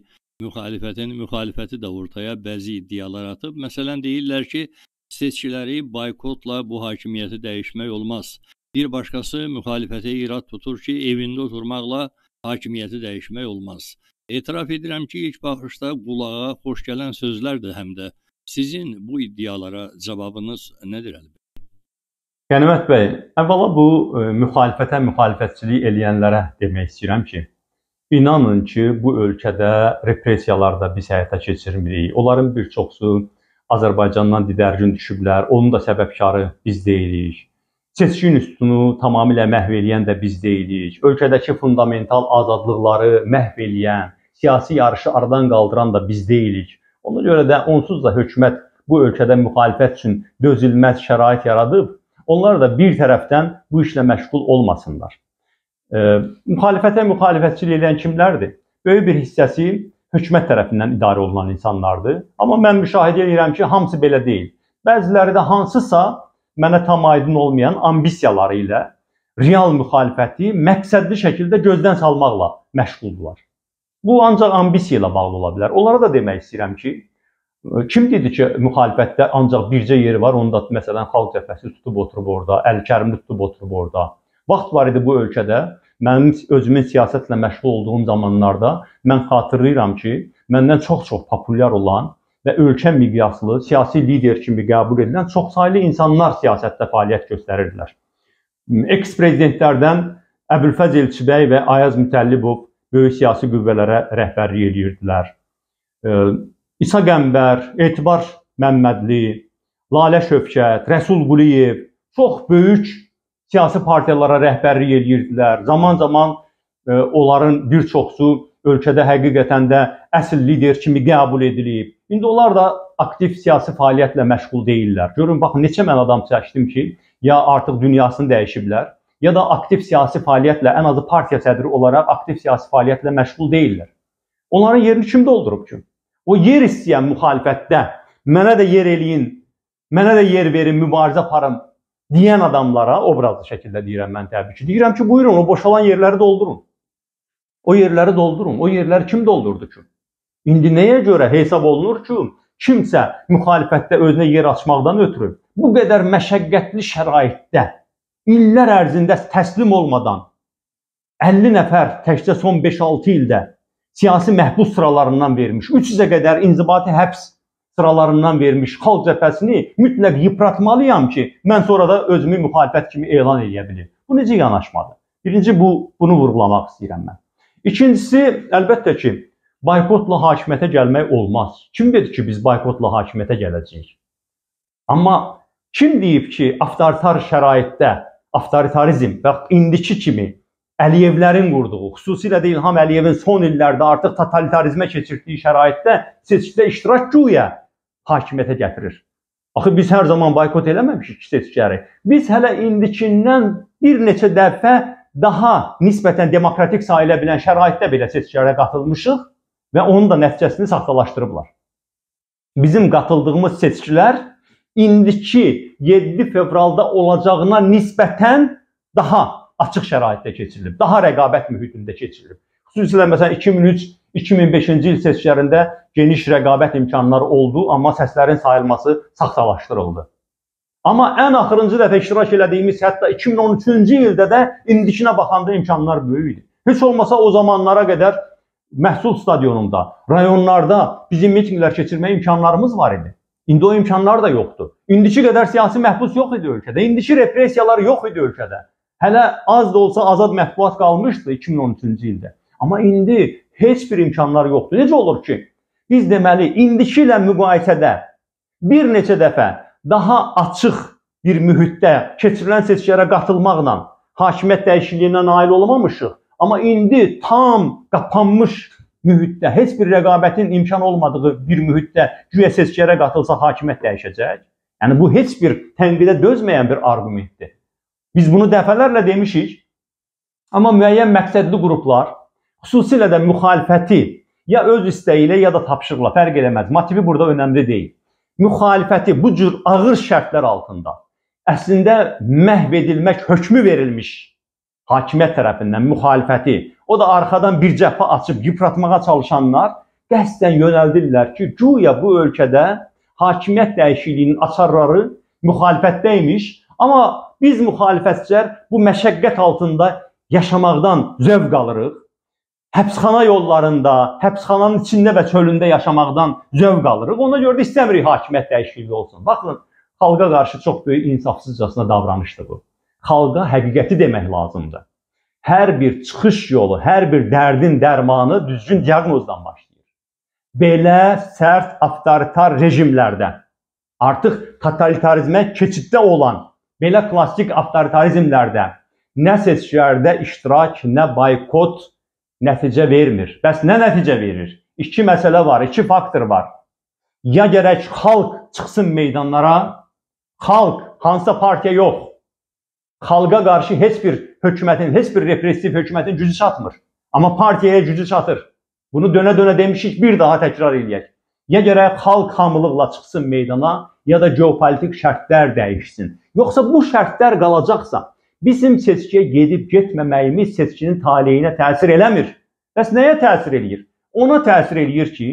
müxalifəti də ortaya bəzi iddialar atıb. Məsələn, deyirlər ki, seçkiləri boykotla bu hakimiyyəti dəyişmək olmaz. Bir başqası müxalifətə irad tutur ki, evində oturmaqla hakimiyyəti dəyişmək olmaz. Etiraf edirəm ki, ilk baxışda qulağa xoş gələn sözlərdir həm də. Sizin bu iddialara cavabınız nədir Əli bəy? Qənimət bəy, əvvəla bu müxalifətçilik eləyənlərə demək istəyirəm ki, inanın ki, bu ölkədə repressiyalarda biz həyata keçirmirik. Onların bir çoxsu Azərbaycandan didərgin düşüblər, onun da səbəbkarı biz deyilik. Seçkin üstünü tamamilə məhv eləyən də biz deyilik. Ölkədəki fundamental azadlıqları məhv eləyən, siyasi yarışı aradan qaldıran da biz deyilik. Ona görə də onsuz da hökumət bu ölkədə müxalifət üçün dözülməz şərait yaradıb, onlar da bir tərəfdən bu işlə məşğul olmasınlar. Müxalifətçilik edən kimlərdir? Böyük bir hissəsi hökumət tərəfindən idarə olunan insanlardır. Amma mən müşahidə edirəm ki, hamısı belə deyil. Bəziləri də hansısa mənə tam aydın olmayan ambisiyaları ilə real müxalifəti məqsədli şəkildə gözdən salmaqla məşğuldurlar. Bu ancaq ambisiya ilə bağlı ola bilər. Onlara da demək istəyirəm ki, kim dedi ki, müxalifətdə ancaq bircə yeri var, onu da məsələn Xalq Cəbhəsi tutub oturub orada, Əli-Kərimli tutub oturub orada. Vaxt var idi bu ölkədə, mənim özümün siyasətlə məşğul olduğum zamanlarda mən xatırlayıram ki, məndən çox-çox populyar olan və ölkə miqyaslı, siyasi lider kimi qəbul edilən çoxsaylı insanlar siyasətdə fəaliyyət göstərirdilər. Eks-prezidentlərdən Əbülfəz Elçibəy və Ayaz Mütəllibov böyük siyasi qüvvələrə rəhbərlik edirdilər. İsa Qəmbər, Etibar Məmmədli, Lalə Şövkət, Rəsul Quliyev çox böyük siyasi partiyalara rəhbərlik edirdilər. Zaman-zaman onların bir çoxsu ölkədə həqiqətən də əsl lider kimi qəbul edilib. İndi onlar da aktiv siyasi fəaliyyətlə məşğul deyirlər. Görün, baxın, neçə mən adam çəkdim ki, ya artıq dünyasını dəyişiblər, ya da aktiv siyasi fəaliyyətlə, ən azı partiya sədri olaraq aktiv siyasi fəaliyyətlə məşğul deyirlər. Onların yerini kim doldurub ki? O yer istəyən müxalifətdə mənə də yer eləyin, mənə də yer verin, mübarizə aparım deyən adamlara, obrazlı şəkildə deyirəm mən təbii ki. Deyirəm ki, buyurun, o boşalan yerləri doldurun. O yerləri doldurun. O yerləri kim doldurdu ki? İndi nəyə görə hesab olunur ki, kimsə müxalifətdə özünə yer açmaqdan ötürü bu qədər məşəqqətli şəraitdə illər ərzində təslim olmadan 50 nəfər təkcə son 5-6 ildə siyasi məhbus sıralarından vermiş, 300-ə qədər inzibati həbs sıralarından vermiş Xalq Cəbhəsini mütləq yıpratmalıyam ki, mən sonra da özümü müxalifət kimi elan edə bilim. Bu necə yanaşmadır? Birinci, bunu vurğulamaq istəyirəm mən. İkincisi, əlbəttə ki, boykotla hakimiyyətə gəlmək olmaz. Kim dedi ki, biz boykotla hakimiyyətə gələcəyik? Amma kim deyib ki, avtoritar şəraitdə, avtoritarizm və indiki kimi Əliyevlərin qurduğu, xüsusilə də İlham Əliyevin son illərdə artıq totalitarizmə keçirdiyi şəraitdə seçkidə iştirak güya hakimiyyətə gətirir. Axı biz hər zaman boykot eləməmişik seçkiləri. Biz hələ indikindən bir neçə dəfə daha nisbətən demokratik sayıla bilən şəraitdə belə seçkilərə qatılmışıq və onun da nəticəsini saxtalaşdırıblar. Bizim qatıldığımız seçkilər indiki 7 fevralda olacağına nisbətən daha açıq şəraitdə keçirilib, daha rəqabət mühitində keçirilib. Xüsusilə məsələn 2003-2005-ci il seçkilərində geniş rəqabət imkanları oldu, amma səslərin sayılması saxtalaşdırıldı. Amma ən axırıncı dəfə iştirak elədiyimiz hətta 2013-cü ildə də indikinə baxanda imkanlar böyük idi. Heç olmasa o zamanlara qədər Məhsul stadionunda, rayonlarda bizim mitinqlər keçirmək imkanlarımız var idi. İndi o imkanlar da yoxdur. İndiki qədər siyasi məhbus yox idi ölkədə. İndiki repressiyalar yox idi ölkədə. Hələ az da olsa azad mətbuat qalmışdı 2013-cü ildə. Amma indi heç bir imkanlar yoxdur. Necə olur ki, biz deməli indiki ilə müqayisədə bir neçə dəfə daha açıq bir mühitdə keçirilən seçkilərə qatılmaqla hakimiyyət dəyişikliyinə nail olmamışıq. Amma indi tam qapanmış mühitdə, heç bir rəqabətin imkan olmadığı bir mühitdə güya seçkilərə qatılsa hakimiyyət dəyişəcək. Yəni bu heç bir tənqidə dözməyən bir arqumentdir. Biz bunu dəfələrlə demişik. Amma müəyyən məqsədli qruplar, xüsusilə də müxalifəti ya öz istəyi ilə ya da tapşırıqla fərq eləməz. Motivi burada önəmli deyil. Müxalifəti bu cür ağır şərtlər altında əslində məhv edilmək hökmü verilmiş hakimiyyət tərəfindən müxalifəti, o da arxadan bir cəbhə açıb yıpratmağa çalışanlar qəsdən yönəldirlər ki, güya bu ölkədə hakimiyyət dəyişikliyinin açarları müxalifətdəymiş, amma biz müxalifətçilər bu məşəqqət altında yaşamaqdan zövq alırıq. Həbsxana yollarında, həbsxananın içində və çölündə yaşamaqdan zövq alırıq. Ona görə də istəmirik hakimiyyət dəyişikliyi olsun. Baxın, xalqa qarşı çox böyük insafsızcasına davranışdır bu. Xalqa həqiqəti demək lazımdır. Hər bir çıxış yolu, hər bir dərdin dərmanı düzgün diaqnozdan başlayır. Belə sərt avtoritar rejimlərdə, artıq totalitarizmə keçiddə olan belə klassik avtoritarizmlərdə nə seçkilərdə iştirak, nə boykot nəticə vermir. Bəs nə nəticə verir? İki məsələ var, iki faktor var. Ya gərək xalq çıxsın meydanlara, xalq, hansısa partiya yox, xalqa qarşı heç bir hökumətin, heç bir repressiv hökumətin gücü çatmır. Amma partiyaya gücü çatır. Bunu dönə-dönə demişik, bir daha təkrar eləyək. Ya gərək xalq hamılıqla çıxsın meydana, ya da geopolitik şərtlər dəyişsin. Yoxsa bu şərtlər qalacaqsa, bizim seçkiyə gedib getməməyimiz seçkinin taleyinə təsir eləmir. Bəs nəyə təsir eləyir? Ona təsir eləyir ki,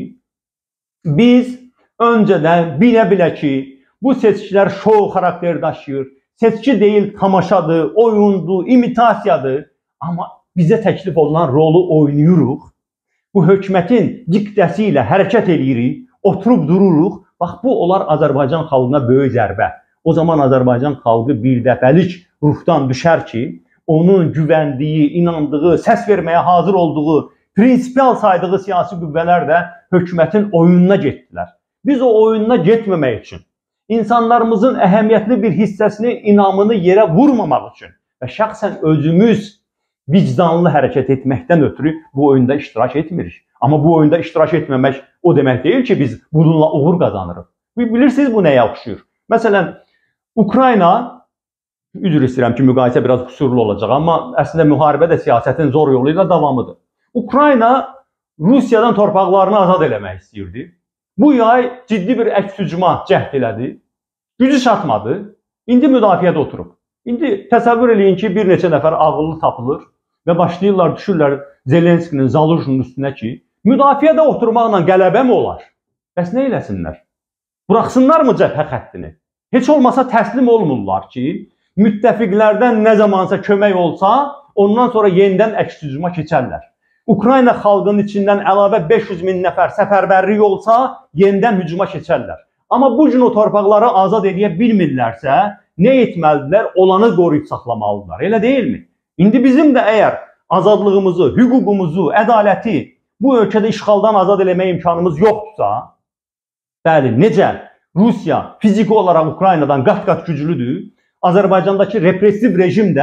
biz öncədən bilə-bilə ki, bu seçkilər şou xarakteri daşıyır. Seçki deyil, tamaşadır, oyundur, imitasiyadır. Amma bizə təklif olunan rolu oynayırıq. Bu hökumətin diktəsi ilə hərəkət eləyirik, oturub dururuq. Bax, bu olar Azərbaycan xalqına böyük zərbə. O zaman Azərbaycan xalqı bir dəfəlik ruhdan düşər ki, onun güvəndiyi, inandığı, səs verməyə hazır olduğu, prinsipial saydığı siyasi qüvvələr də hökumətin oyununa getdilər. Biz o oyununa getməmək üçün, insanlarımızın əhəmiyyətli bir hissəsini, inamını yerə vurmamaq üçün və şəxsən özümüz vicdanlı hərəkət etməkdən ötürü bu oyunda iştirak etmirik. Amma bu oyunda iştirak etməmək o demək deyil ki, biz bununla uğur qazanırıq. Bilirsiniz bu nəyə oxşuyur? Məsələn, Ukrayna, üzr istəyirəm ki, müqayisə biraz qüsurlu olacaq, amma əslində müharibə də siyasətin zor yolu ilə davamıdır. Ukrayna Rusiyadan torpaqlarını azad eləmək istəyirdi. Bu yay ciddi bir əks hücuma cəhd elədi. Gücü çatmadı. İndi müdafiədə oturub. İndi təsəvvür eləyin ki, bir neçə nəfər ağıllı tapılır və başlayırlar, düşürlər Zelenskinin, Zaluzhninin üstünə ki, müdafiədə oturmaqla qələbə mi olar? Bəs nə eləsinlər? Buraxsınlar mı cəbhə xəttini? Heç olmasa təslim olmurlar ki, müttəfiqlərdən nə zamansa kömək olsa, ondan sonra yenidən əks hücuma keçərlər. Ukrayna xalqının içindən əlavə 500 min nəfər səfərbərlik olsa, yenidən hücuma keçərlər. Amma bu gün o torpaqları azad edə bilmirlərsə, nə etməlidirlər? Olanı qoruyub saxlamalıdırlar. Elə deyilmi? İndi bizim də əgər azadlığımızı, hüququmuzu, ədaləti bu ölkədə işğaldan azad eləmək imkanımız yoxdursa, bəli, necə Rusiya fiziki olaraq Ukraynadan qat-qat güclüdür, Azərbaycandakı repressiv rejim də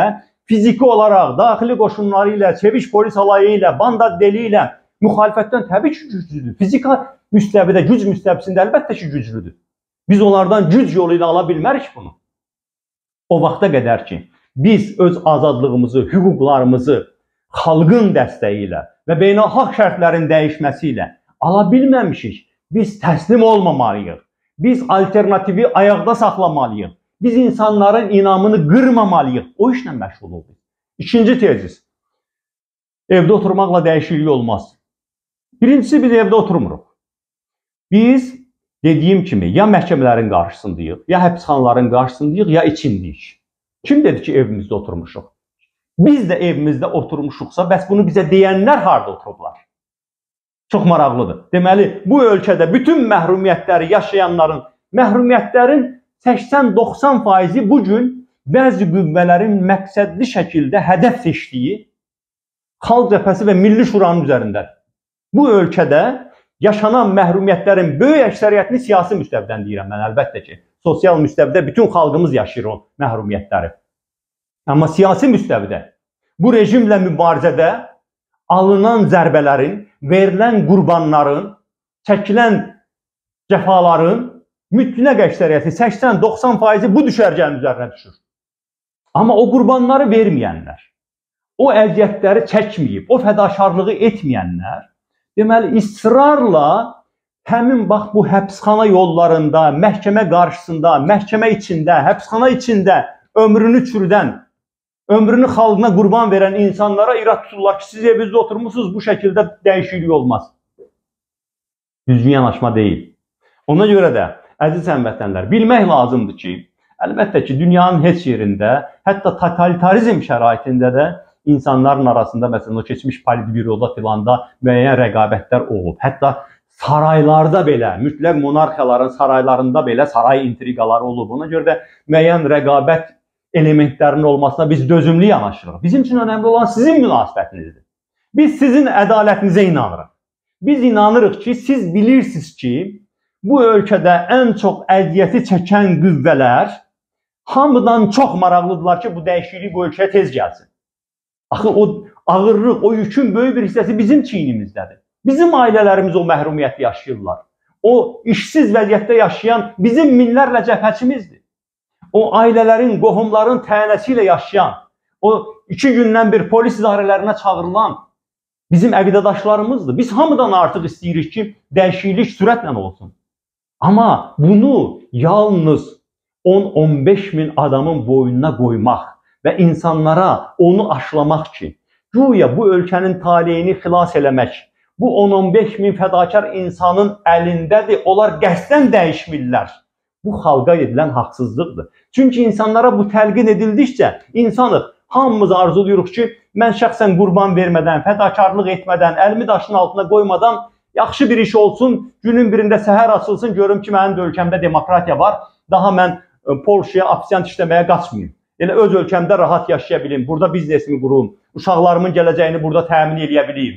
fiziki olaraq, daxili qoşunları ilə, çeviş polis alayı ilə, banda deli ilə müxalifətdən təbii ki güclüdür. Fizika müstəvidə, güc müstəvisində əlbəttə ki güclüdür. Biz onlardan güc yolu ilə ala bilmərik bunu. O vaxta qədər ki, biz öz azadlığımızı, hüquqlarımızı xalqın dəstəyi ilə və beynəlxalq şərtlərin dəyişməsi ilə ala bilməmişik, biz təslim olmamalıyıq. Biz alternativi ayaqda saxlamalıyıq. Biz insanların inamını qırmamalıyıq. O işlə məşğul olduq. İkinci tezis. Evdə oturmaqla dəyişiklik olmaz. Birincisi, biz evdə oturmuruq. Biz, dediyim kimi, ya məhkəmələrin qarşısındayıq, ya həbsxanaların qarşısındayıq, ya içindəyik. Kim dedi ki, evimizdə oturmuşuq? Biz də evimizdə oturmuşuqsa, bəs bunu bizə deyənlər harada oturublar? Çox maraqlıdır. Deməli, bu ölkədə bütün məhrumiyyətləri yaşayanların, məhrumiyyətlərin 80-90% bugün bəzi qüvvələrin məqsədli şəkildə hədəf seçdiyi Xalq Cəbhəsi və Milli Şuranın üzərindədir. Bu ölkədə yaşanan məhrumiyyətlərin böyük əksəriyyətini siyasi müstəvidən deyirəm mən, əlbəttə ki. Sosial müstəvidə bütün xalqımız yaşayır o məhrumiyyətləri. Amma siyasi müstəvidə bu rejimlə mübarizədə alınan zərbələrin, verilən qurbanların, çəkilən cəfaların mütləq əksəriyyəti 80-90% bu düşərgənin üzərinə düşür. Amma o qurbanları verməyənlər, o əziyyətləri çəkməyib, o fədakarlığı etməyənlər, deməli, israrla həmin bax bu həbsxana yollarında, məhkəmə qarşısında, məhkəmə içində, həbsxana içində ömrünü çürüdən, ömrünü xalqına qurban verən insanlara irad tuturlar ki, siz evinizdə oturmuşsunuz, bu şəkildə dəyişiklik olmaz. Düzgün yanaşma deyil. Ona görə də, əziz həmvətənlər, bilmək lazımdır ki, əlbəttə ki, dünyanın heç yerində, hətta totalitarizm şəraitində də insanların arasında, məsələn, o keçmiş politbyroda filanda müəyyən rəqabətlər olub. Hətta saraylarda belə, mütləq monarxiyaların saraylarında belə saray intriqaları olub. Ona görə də müəyyən rəqabət elementlərinin olmasına biz dözümlü yanaşırıq. Bizim üçün önəmli olan sizin münasibətinizdir. Biz sizin ədalətinizə inanırıq. Biz inanırıq ki, siz bilirsiniz ki, bu ölkədə ən çox əziyyəti çəkən qüvvələr hamıdan çox maraqlıdırlar ki, bu dəyişiklik bu ölkəyə tez gəlsin. Axı o ağırlıq, o yükün böyük bir hissəsi bizim çiynimizdədir. Bizim ailələrimiz o məhrumiyyəti yaşayırlar. O işsiz vəziyyətdə yaşayan bizim minlərlə cəbhəçimizdir. O ailələrin, qohumların tənəsi ilə yaşayan, o 2 gündən bir polis idarələrinə çağırılan bizim əqidədaşlarımızdır. Biz hamıdan artıq istəyirik ki, dəyişiklik sürətlə olsun. Amma bunu yalnız 10-15 min adamın boynuna qoymaq və insanlara onu aşılamaq ki, güya bu ölkənin taleyini xilas eləmək, bu 10-15 min fədakar insanın əlindədir, onlar qəsdən dəyişmirlər. Bu xalqa edilən haqsızlıqdır. Çünki insanlara bu təlqin edildikcə, insanıq, hamımız arzuluyuruq ki, mən şəxsən qurban vermədən, fədakarlıq etmədən, əlimi daşın altına qoymadan yaxşı bir iş olsun, günün birində səhər açılsın, görüm ki, mənim də ölkəmdə demokratiya var, daha mən Polşaya ofisiant işləməyə qaçmayayım. Elə öz ölkəmdə rahat yaşaya bilim, burada biznesimi qurum, uşaqlarımın gələcəyini burada təmin edə bileyim.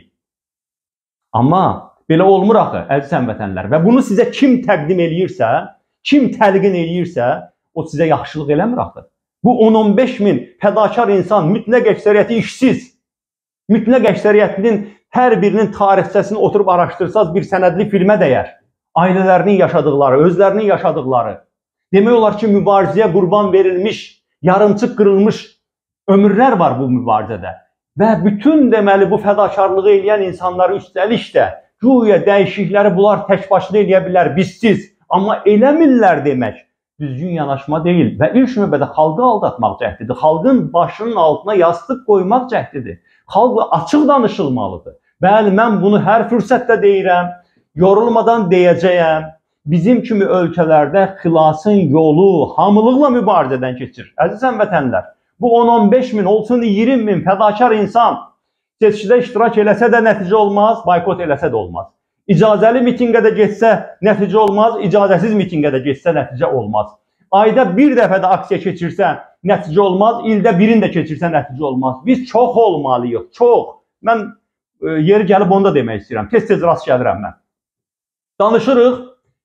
Amma belə olmur axı, əziz həmvətənlər. Və bunu sizə kim təqdim eləyirsə, kim təlqin eləyirsə, o sizə yaxşılıq eləmir axı. Bu 10-15 min fədakar insan, mütləq əksəriyyəti işsiz, mütləq əksəriyyətinin hər birinin tarixçəsini oturub araşdırsaz bir sənədli filmə dəyər. Ailələrinin yaşadıqları, özlərinin yaşadıqları. Demək olar ki, mübarizəyə qurban verilmiş, yarımçıq qırılmış ömürlər var bu mübarizədə. Və bütün deməli bu fədakarlığı eləyən insanları üstəlik də güya dəyişiklikləri bunlar tək başına eləyə bilər, bizsiz. Amma eləmirlər demək düzgün yanaşma deyil və ilk növbədə xalqı aldatmaq cəhdidir. Xalqın başının altına yastıq qoymaq cəhdidir. Xalqla açıq danışılmalıdır. Bəli, mən bunu hər fürsətdə deyirəm, yorulmadan deyəcəyəm. Bizim kimi ölkələrdə xilasın yolu hamılıqla mübarizədən keçir. Əziz həmvətənlər, bu 10-15 min, olsun 20 min fədakar insan seçkidə iştirak eləsə də nəticə olmaz, boykot eləsə də olmaz. İcazəli mitinqə də getsə nəticə olmaz, icazəsiz mitinqə də getsə nəticə olmaz. Ayda bir dəfə də aksiya keçirsə nəticə olmaz, ildə birini də keçirsə nəticə olmaz. Biz çox olmalıyıq, çox. Mən yeri gəlib onu da demək istəyirəm, tez-tez rast gəlirəm mən. Danışırıq,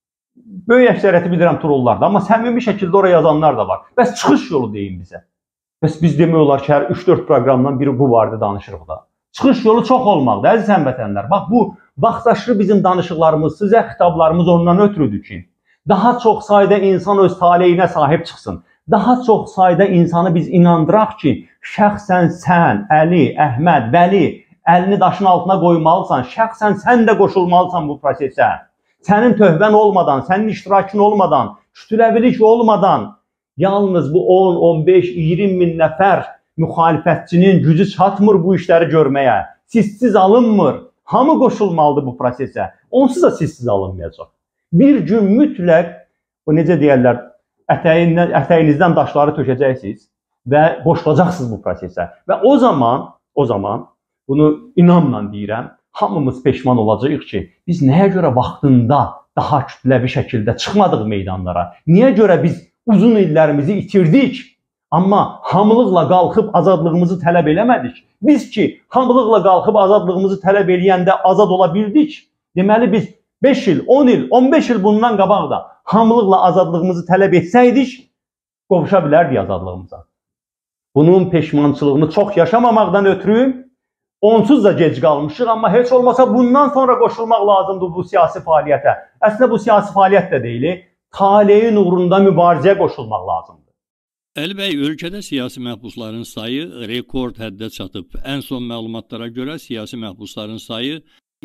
böyük əksəriyyəti bilirəm trollarda, amma səmimi şəkildə oraya yazanlar da var. Bəs çıxış yolu deyin bizə. Bəs biz demək olar ki, hər 3-4 proqramdan biri bu barədə danışırıq da. Çıxış yolu çox olmalıdır, əziz həmvətənlər. Bax, bu vaxtaşırı bizim danışıqlarımız, sizə xitablarımız ondan ötürüdür ki, daha çox sayda insan öz taleyinə sahib çıxsın. Daha çox sayda insanı biz inandıraq ki, şəxsən sən, Əli, Əhməd, Vəli əlini daşın altına qoymalısan, şəxsən sən də qoşulmalısan bu prosesə. Sənin tövbən olmadan, sənin iştirakın olmadan, kütləvilik olmadan, yalnız bu 10, 15, 20 min nəfər müxalifətçinin gücü çatmır bu işləri görməyə. Sizsiz alınmır. Hamı qoşulmalıdır bu prosesə. Onsuz da sizsiz alınmayacaq. Bir gün mütləq, o necə deyərlər, ətəyinizdən daşları tökəcəksiniz və qoşulacaqsınız bu prosesə. Və o zaman, bunu inamla deyirəm, hamımız peşman olacağıq ki, biz nəyə görə vaxtında daha kütləvi şəkildə çıxmadıq meydanlara? Niyə görə biz uzun illərimizi itirdik, amma hamılıqla qalxıb azadlığımızı tələb eləmədik? Biz ki, hamılıqla qalxıb azadlığımızı tələb eləyəndə azad ola bildik. Deməli, biz 5 il, 10 il, 15 il bundan qabaq da hamılıqla azadlığımızı tələb etsəydik, qovuşa bilərdik azadlığımıza. Bunun peşmançılığını çox yaşamamaqdan ötürü onsuz da gec qalmışıq, amma heç olmasa bundan sonra qoşulmaq lazımdır bu siyasi fəaliyyətə. Əslində bu siyasi fəaliyyət də deyil, taleyin uğrunda mübarizəyə qoşulmaq lazımdır. Əli bəy, ölkədə siyasi məhbusların sayı rekord həddə çatıb. Ən son məlumatlara görə siyasi məhbusların sayı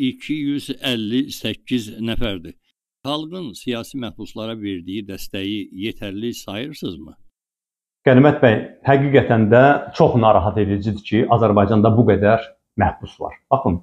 258 nəfərdir. Xalqın siyasi məhbuslara verdiyi dəstəyi yetərli sayırsınızmı? Qənimət bəy, həqiqətən də çox narahat edicidir ki, Azərbaycanda bu qədər məhbus var. Baxın,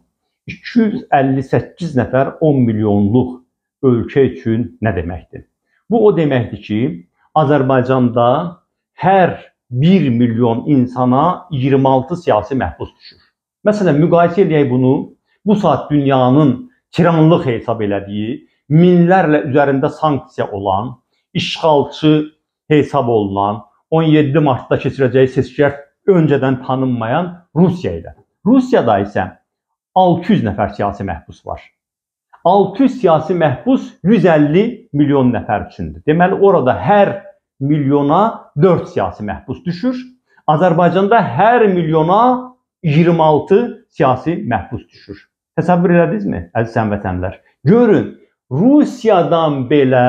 258 nəfər 10 milyonluq ölkə üçün nə deməkdir? Bu o deməkdir ki, Azərbaycanda hər 1 milyon insana 26 siyasi məhbus düşür. Məsələn, müqayisə edək bunu, bu saat dünyanın tiranlıq hesab elədiyi, minlərlə üzərində sanksiya olan, işğalçı hesab olunan, 17 Martda keçirəcəyi seçkilər öncədən tanınmayan Rusiya ilə. Rusiyada isə 600 nəfər siyasi məhbus var. 600 siyasi məhbus 150 milyon nəfər üçündür. Deməli, orada hər milyona 4 siyasi məhbus düşür. Azərbaycanda hər milyona 26 siyasi məhbus düşür. Təsəvvür elədinizmi, əziz həmvətənlər? Görün, Rusiyadan belə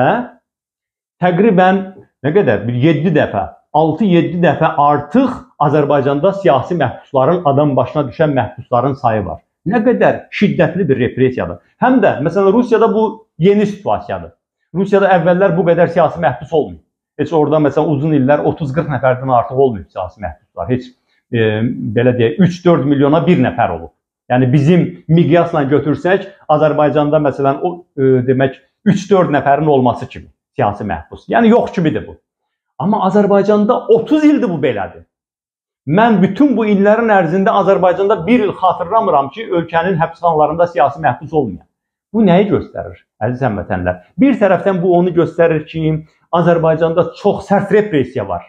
təqribən nə qədər? 7 dəfə, 6-7 dəfə artıq Azərbaycanda siyasi məhbusların, adam başına düşən məhbusların sayı var. Nə qədər şiddətli bir repressiyadır. Həm də, məsələn, Rusiyada bu yeni situasiyadır. Rusiyada əvvəllər bu qədər siyasi məhbus olmuyor. Heç orada, məsələn, uzun illər 30-40 nəfərdən artıq olmuyor siyasi məhbuslar. Heç, belə deyək, 3-4 milyona bir nəfər olub. Yəni, bizim miqyasla götürsək, Azərbaycanda, məsələn, demək, 3-4 nəfərin olması kimi siyasi məhbus. Yəni, yox kimidir bu. Amma Azərbaycanda 30 ildir bu belədir. Mən bütün bu illərin ərzində Azərbaycanda bir il xatırlamıram ki, ölkənin həbsxanalarında siyasi məhbus olmayan. Bu nəyi göstərir, əziz həmvətənlər? Bir tərəfdən bu onu göstərir ki, Azərbaycanda çox sərt repressiya var.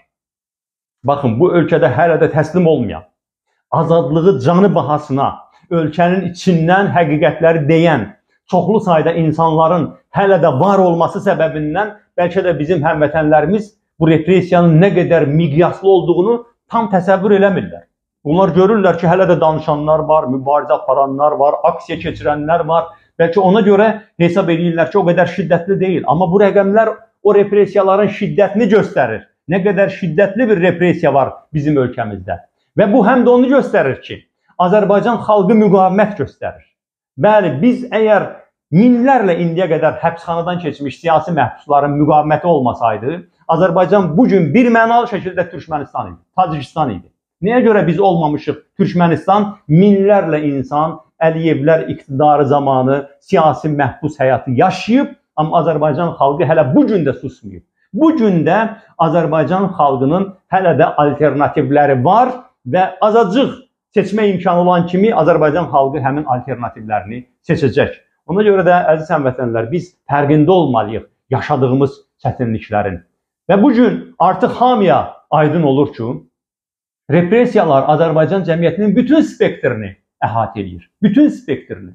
Baxın, bu ölkədə hələ də təslim olmayan, azadlığı canı bahasına, ölkənin içindən həqiqətləri deyən, çoxlu sayda insanların hələ də var olması səbəbindən bəlkə də bizim həmvətənlərimiz bu repressiyanın nə qədər miqyaslı olduğunu tam təsəvvür eləmirlər. Bunlar görürlər ki, hələ də danışanlar var, mübarizə aparanlar var, aksiya keçirənlər var. Bəlkə ona görə hesab edirlər ki, o qədər şiddətli deyil. Amma bu rəqəmlər o repressiyaların şiddətini göstərir. Nə qədər şiddətli bir repressiya var bizim ölkəmizdə. Və bu həm də onu göstərir ki, Azərbaycan xalqı müqavimət göstərir. Bəli, biz əgər minlərlə indiyə qədər həbsxanadan keçmiş siyasi məhbusların müqaviməti olmasaydı, Azərbaycan bugün bir mənalı şəkildə Türkmənistan idi, Tacikistan idi. Nəyə görə biz olmamışıq? Türkmənistan minlərlə insan Əliyevlər iqtidarı zamanı siyasi məhbus həyatı yaşayıb, amma Azərbaycan xalqı hələ bugün də susmayıb. Bugün də Azərbaycan xalqının hələ də alternativləri var və azacıq seçmə imkanı olan kimi Azərbaycan xalqı həmin alternativlərini seçəcək. Ona görə də, əziz həmvətənlər, biz fərqində olmalıyıq yaşadığımız çətinliklərin. Və bugün artıq hamıya aydın olur ki, repressiyalar Azərbaycan cəmiyyətinin bütün spektrini əhatə edir. Bütün spektrini.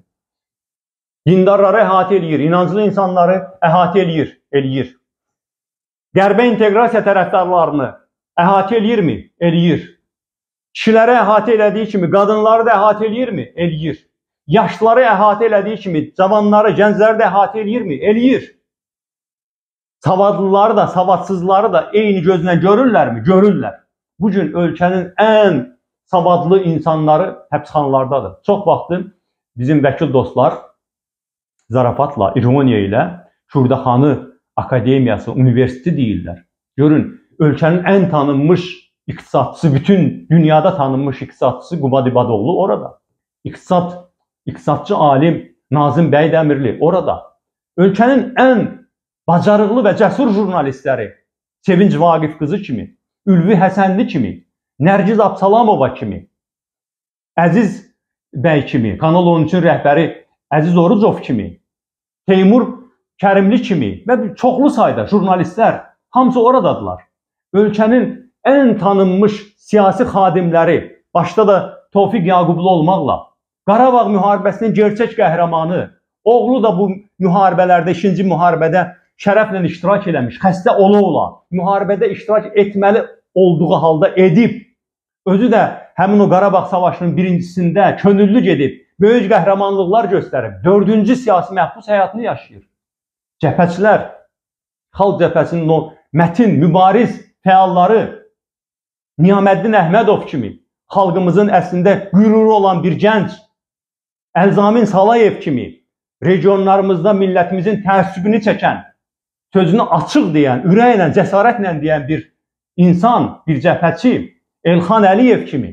Dindarları əhatə edir, inanclı insanları əhatə edir. Qərbə inteqrasiya tərəfdarlarını əhatə eləyirmi? Eləyir. Kişiləri əhatə elədiyi kimi qadınları da əhatə eləyirmi? Eləyir. Yaşlıları əhatə elədiyi kimi cavanları, gəncləri də əhatə eləyirmi? Eləyir. Savadlıları da, savadsızları da eyni gözlə görürlərmi? Görürlər. Bugün ölkənin ən savadlı insanları həbsxanalardadır. Çox vaxtı bizim vəkil dostlar zarafatla, ironiya ilə Kürdəxanı Akademiyası, universiteti deyirlər. Görün, ölkənin ən tanınmış iqtisadçısı, bütün dünyada tanınmış iqtisadçısı Qubad İbadoğlu orada. İqtisadçı alim Nazım Bəy Dəmirli orada. Ölkənin ən bacarıqlı və cəsur jurnalistləri Sevinç Vaqif qızı kimi, Ülvi Həsənli kimi, Nərgiz Absalamova kimi, Əziz bəy kimi, Kanal 13-ün rəhbəri Əziz Orucov kimi, Teymur Kərimli kimi və çoxlu sayda jurnalistlər hamısı oradadılar. Ölkənin ən tanınmış siyasi xadimləri, başda da Tofiq Yaqublu olmaqla, Qarabağ müharibəsinin gerçək qəhrəmanı, oğlu da bu müharibələrdə, 2-ci müharibədə şərəflə iştirak eləmiş, xəstə ola-ola, müharibədə iştirak etməli olduğu halda edib, özü də həmin o Qarabağ savaşının birincisində könüllü gedib, böyük qəhrəmanlıqlar göstərib, 4-cü siyasi məhbus həyatını yaşayır. Cəbhəçilər, Xalq Cəbhəsinin o mətin, mübariz fəalları, Niyaməddin Əhmədov kimi, xalqımızın əslində qüruru olan bir gənc, Əlzamin Salayev kimi, regionlarımızda millətimizin təəssübünü çəkən, sözünü açıq deyən, ürəklə, cəsarətlə deyən bir insan, bir cəbhəçi, Elxan Əliyev kimi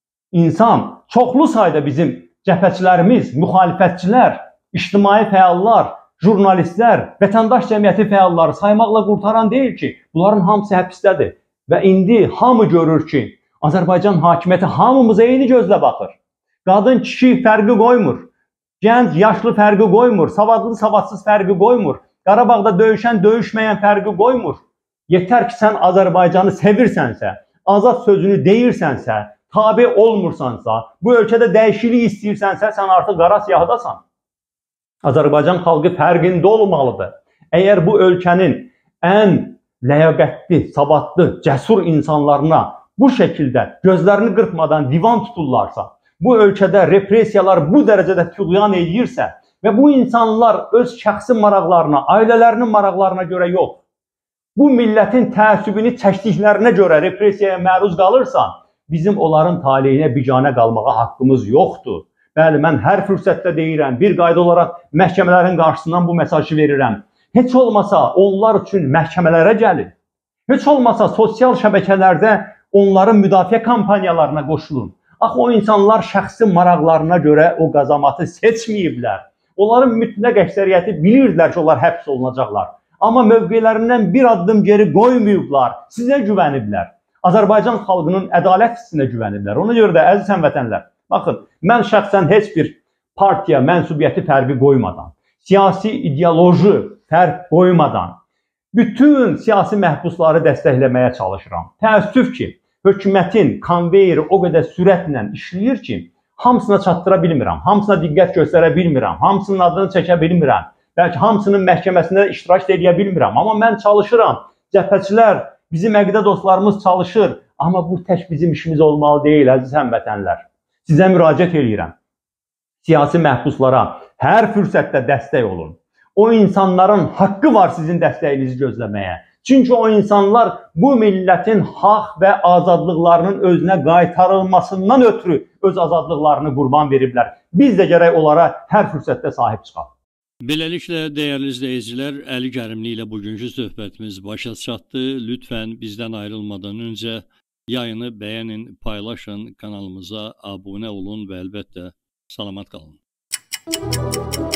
insan, çoxlu sayda bizim cəbhəçilərimiz, müxalifətçilər, ictimai fəallar, jurnalistlər, vətəndaş cəmiyyəti fəalları saymaqla qurtaran deyil ki, bunların hamısı həbsdədir. Və indi hamı görür ki, Azərbaycan hakimiyyəti hamımıza eyni gözlə baxır. Qadın, kişi fərqi qoymur, gənc, yaşlı fərqi qoymur, savadlı, savadsız fərqi qoymur, Qarabağda döyüşən, döyüşməyən fərqi qoymur. Yetər ki, sən Azərbaycanı sevirsənsə, azad sözünü deyirsənsə, tabe olmursansa, bu ölkədə dəyişiklik istəyirsənsə, sən artıq qara siyahıdasan. Azərbaycan xalqı fərqində olmalıdır. Əgər bu ölkənin ən ləyaqətli, savadlı, cəsur insanlarına bu şəkildə gözlərini qırpmadan divan tuturlarsa, bu ölkədə repressiyalar bu dərəcədə tüğyan edirsə və bu insanlar öz şəxsi maraqlarına, ailələrinin maraqlarına görə yox, bu millətin təəssübünü çəkdiklərinə görə repressiyaya məruz qalırsa, bizim onların taleyinə biganə qalmağa haqqımız yoxdur. Bəli, mən hər fürsətdə deyirəm, bir qayda olaraq məhkəmələrin qarşısından bu mesajı verirəm. Heç olmasa onlar üçün məhkəmələrə gəlin. Heç olmasa sosial şəbəkələrdə onların müdafiə kampaniyalarına qoşulun. Axı o insanlar şəxsi maraqlarına görə o qazamatı seçməyiblər. Onların mütləq əksəriyyəti bilirdilər ki, onlar həbs olunacaqlar. Amma mövqelərindən bir addım geri qoymayıblar, sizə güvəniblər. Azərbaycan xalqının ədalət hissinə güvəniblər. Ona görə də əziz həmvətənlər, baxın, mən şəxsən heç bir partiya mənsubiyyəti fərqi qoymadan, siyasi ideoloji fərq qoymadan bütün siyasi məhbusları dəstəkləməyə çalışıram. Təəssüf ki, hökumətin konveyeri o qədər sürətlə işləyir ki, hamısına çatdıra bilmirəm, hamısına diqqət göstərə bilmirəm, hamısının adını çəkə bilmirəm, bəlkə hamısının məhkəməsində iştirak edə bilmirəm. Amma mən çalışıram, cəbhəçilər, bizim əqidə dostlarımız çalışır. Amma bu tək bizim işimiz olmalı deyil, əziz həmvətənlər. Sizə müraciət edirəm. Siyasi məhbuslara hər fürsətdə dəstək olun. O insanların haqqı var sizin dəstəyinizi gözləməyə. Çünki o insanlar bu millətin haqq və azadlıqlarının özünə qaytarılmasından ötürü öz azadlıqlarını qurban veriblər. Biz də gərək onlara hər fürsətdə sahib çıxaq. Beləliklə, dəyərli izləyicilər, Əli Kərimli ilə bugünkü söhbətimiz başa çatdı. Lütfən bizdən ayrılmadan öncə yayını bəyənin, paylaşın, kanalımıza abunə olun və əlbəttə salamat qalın.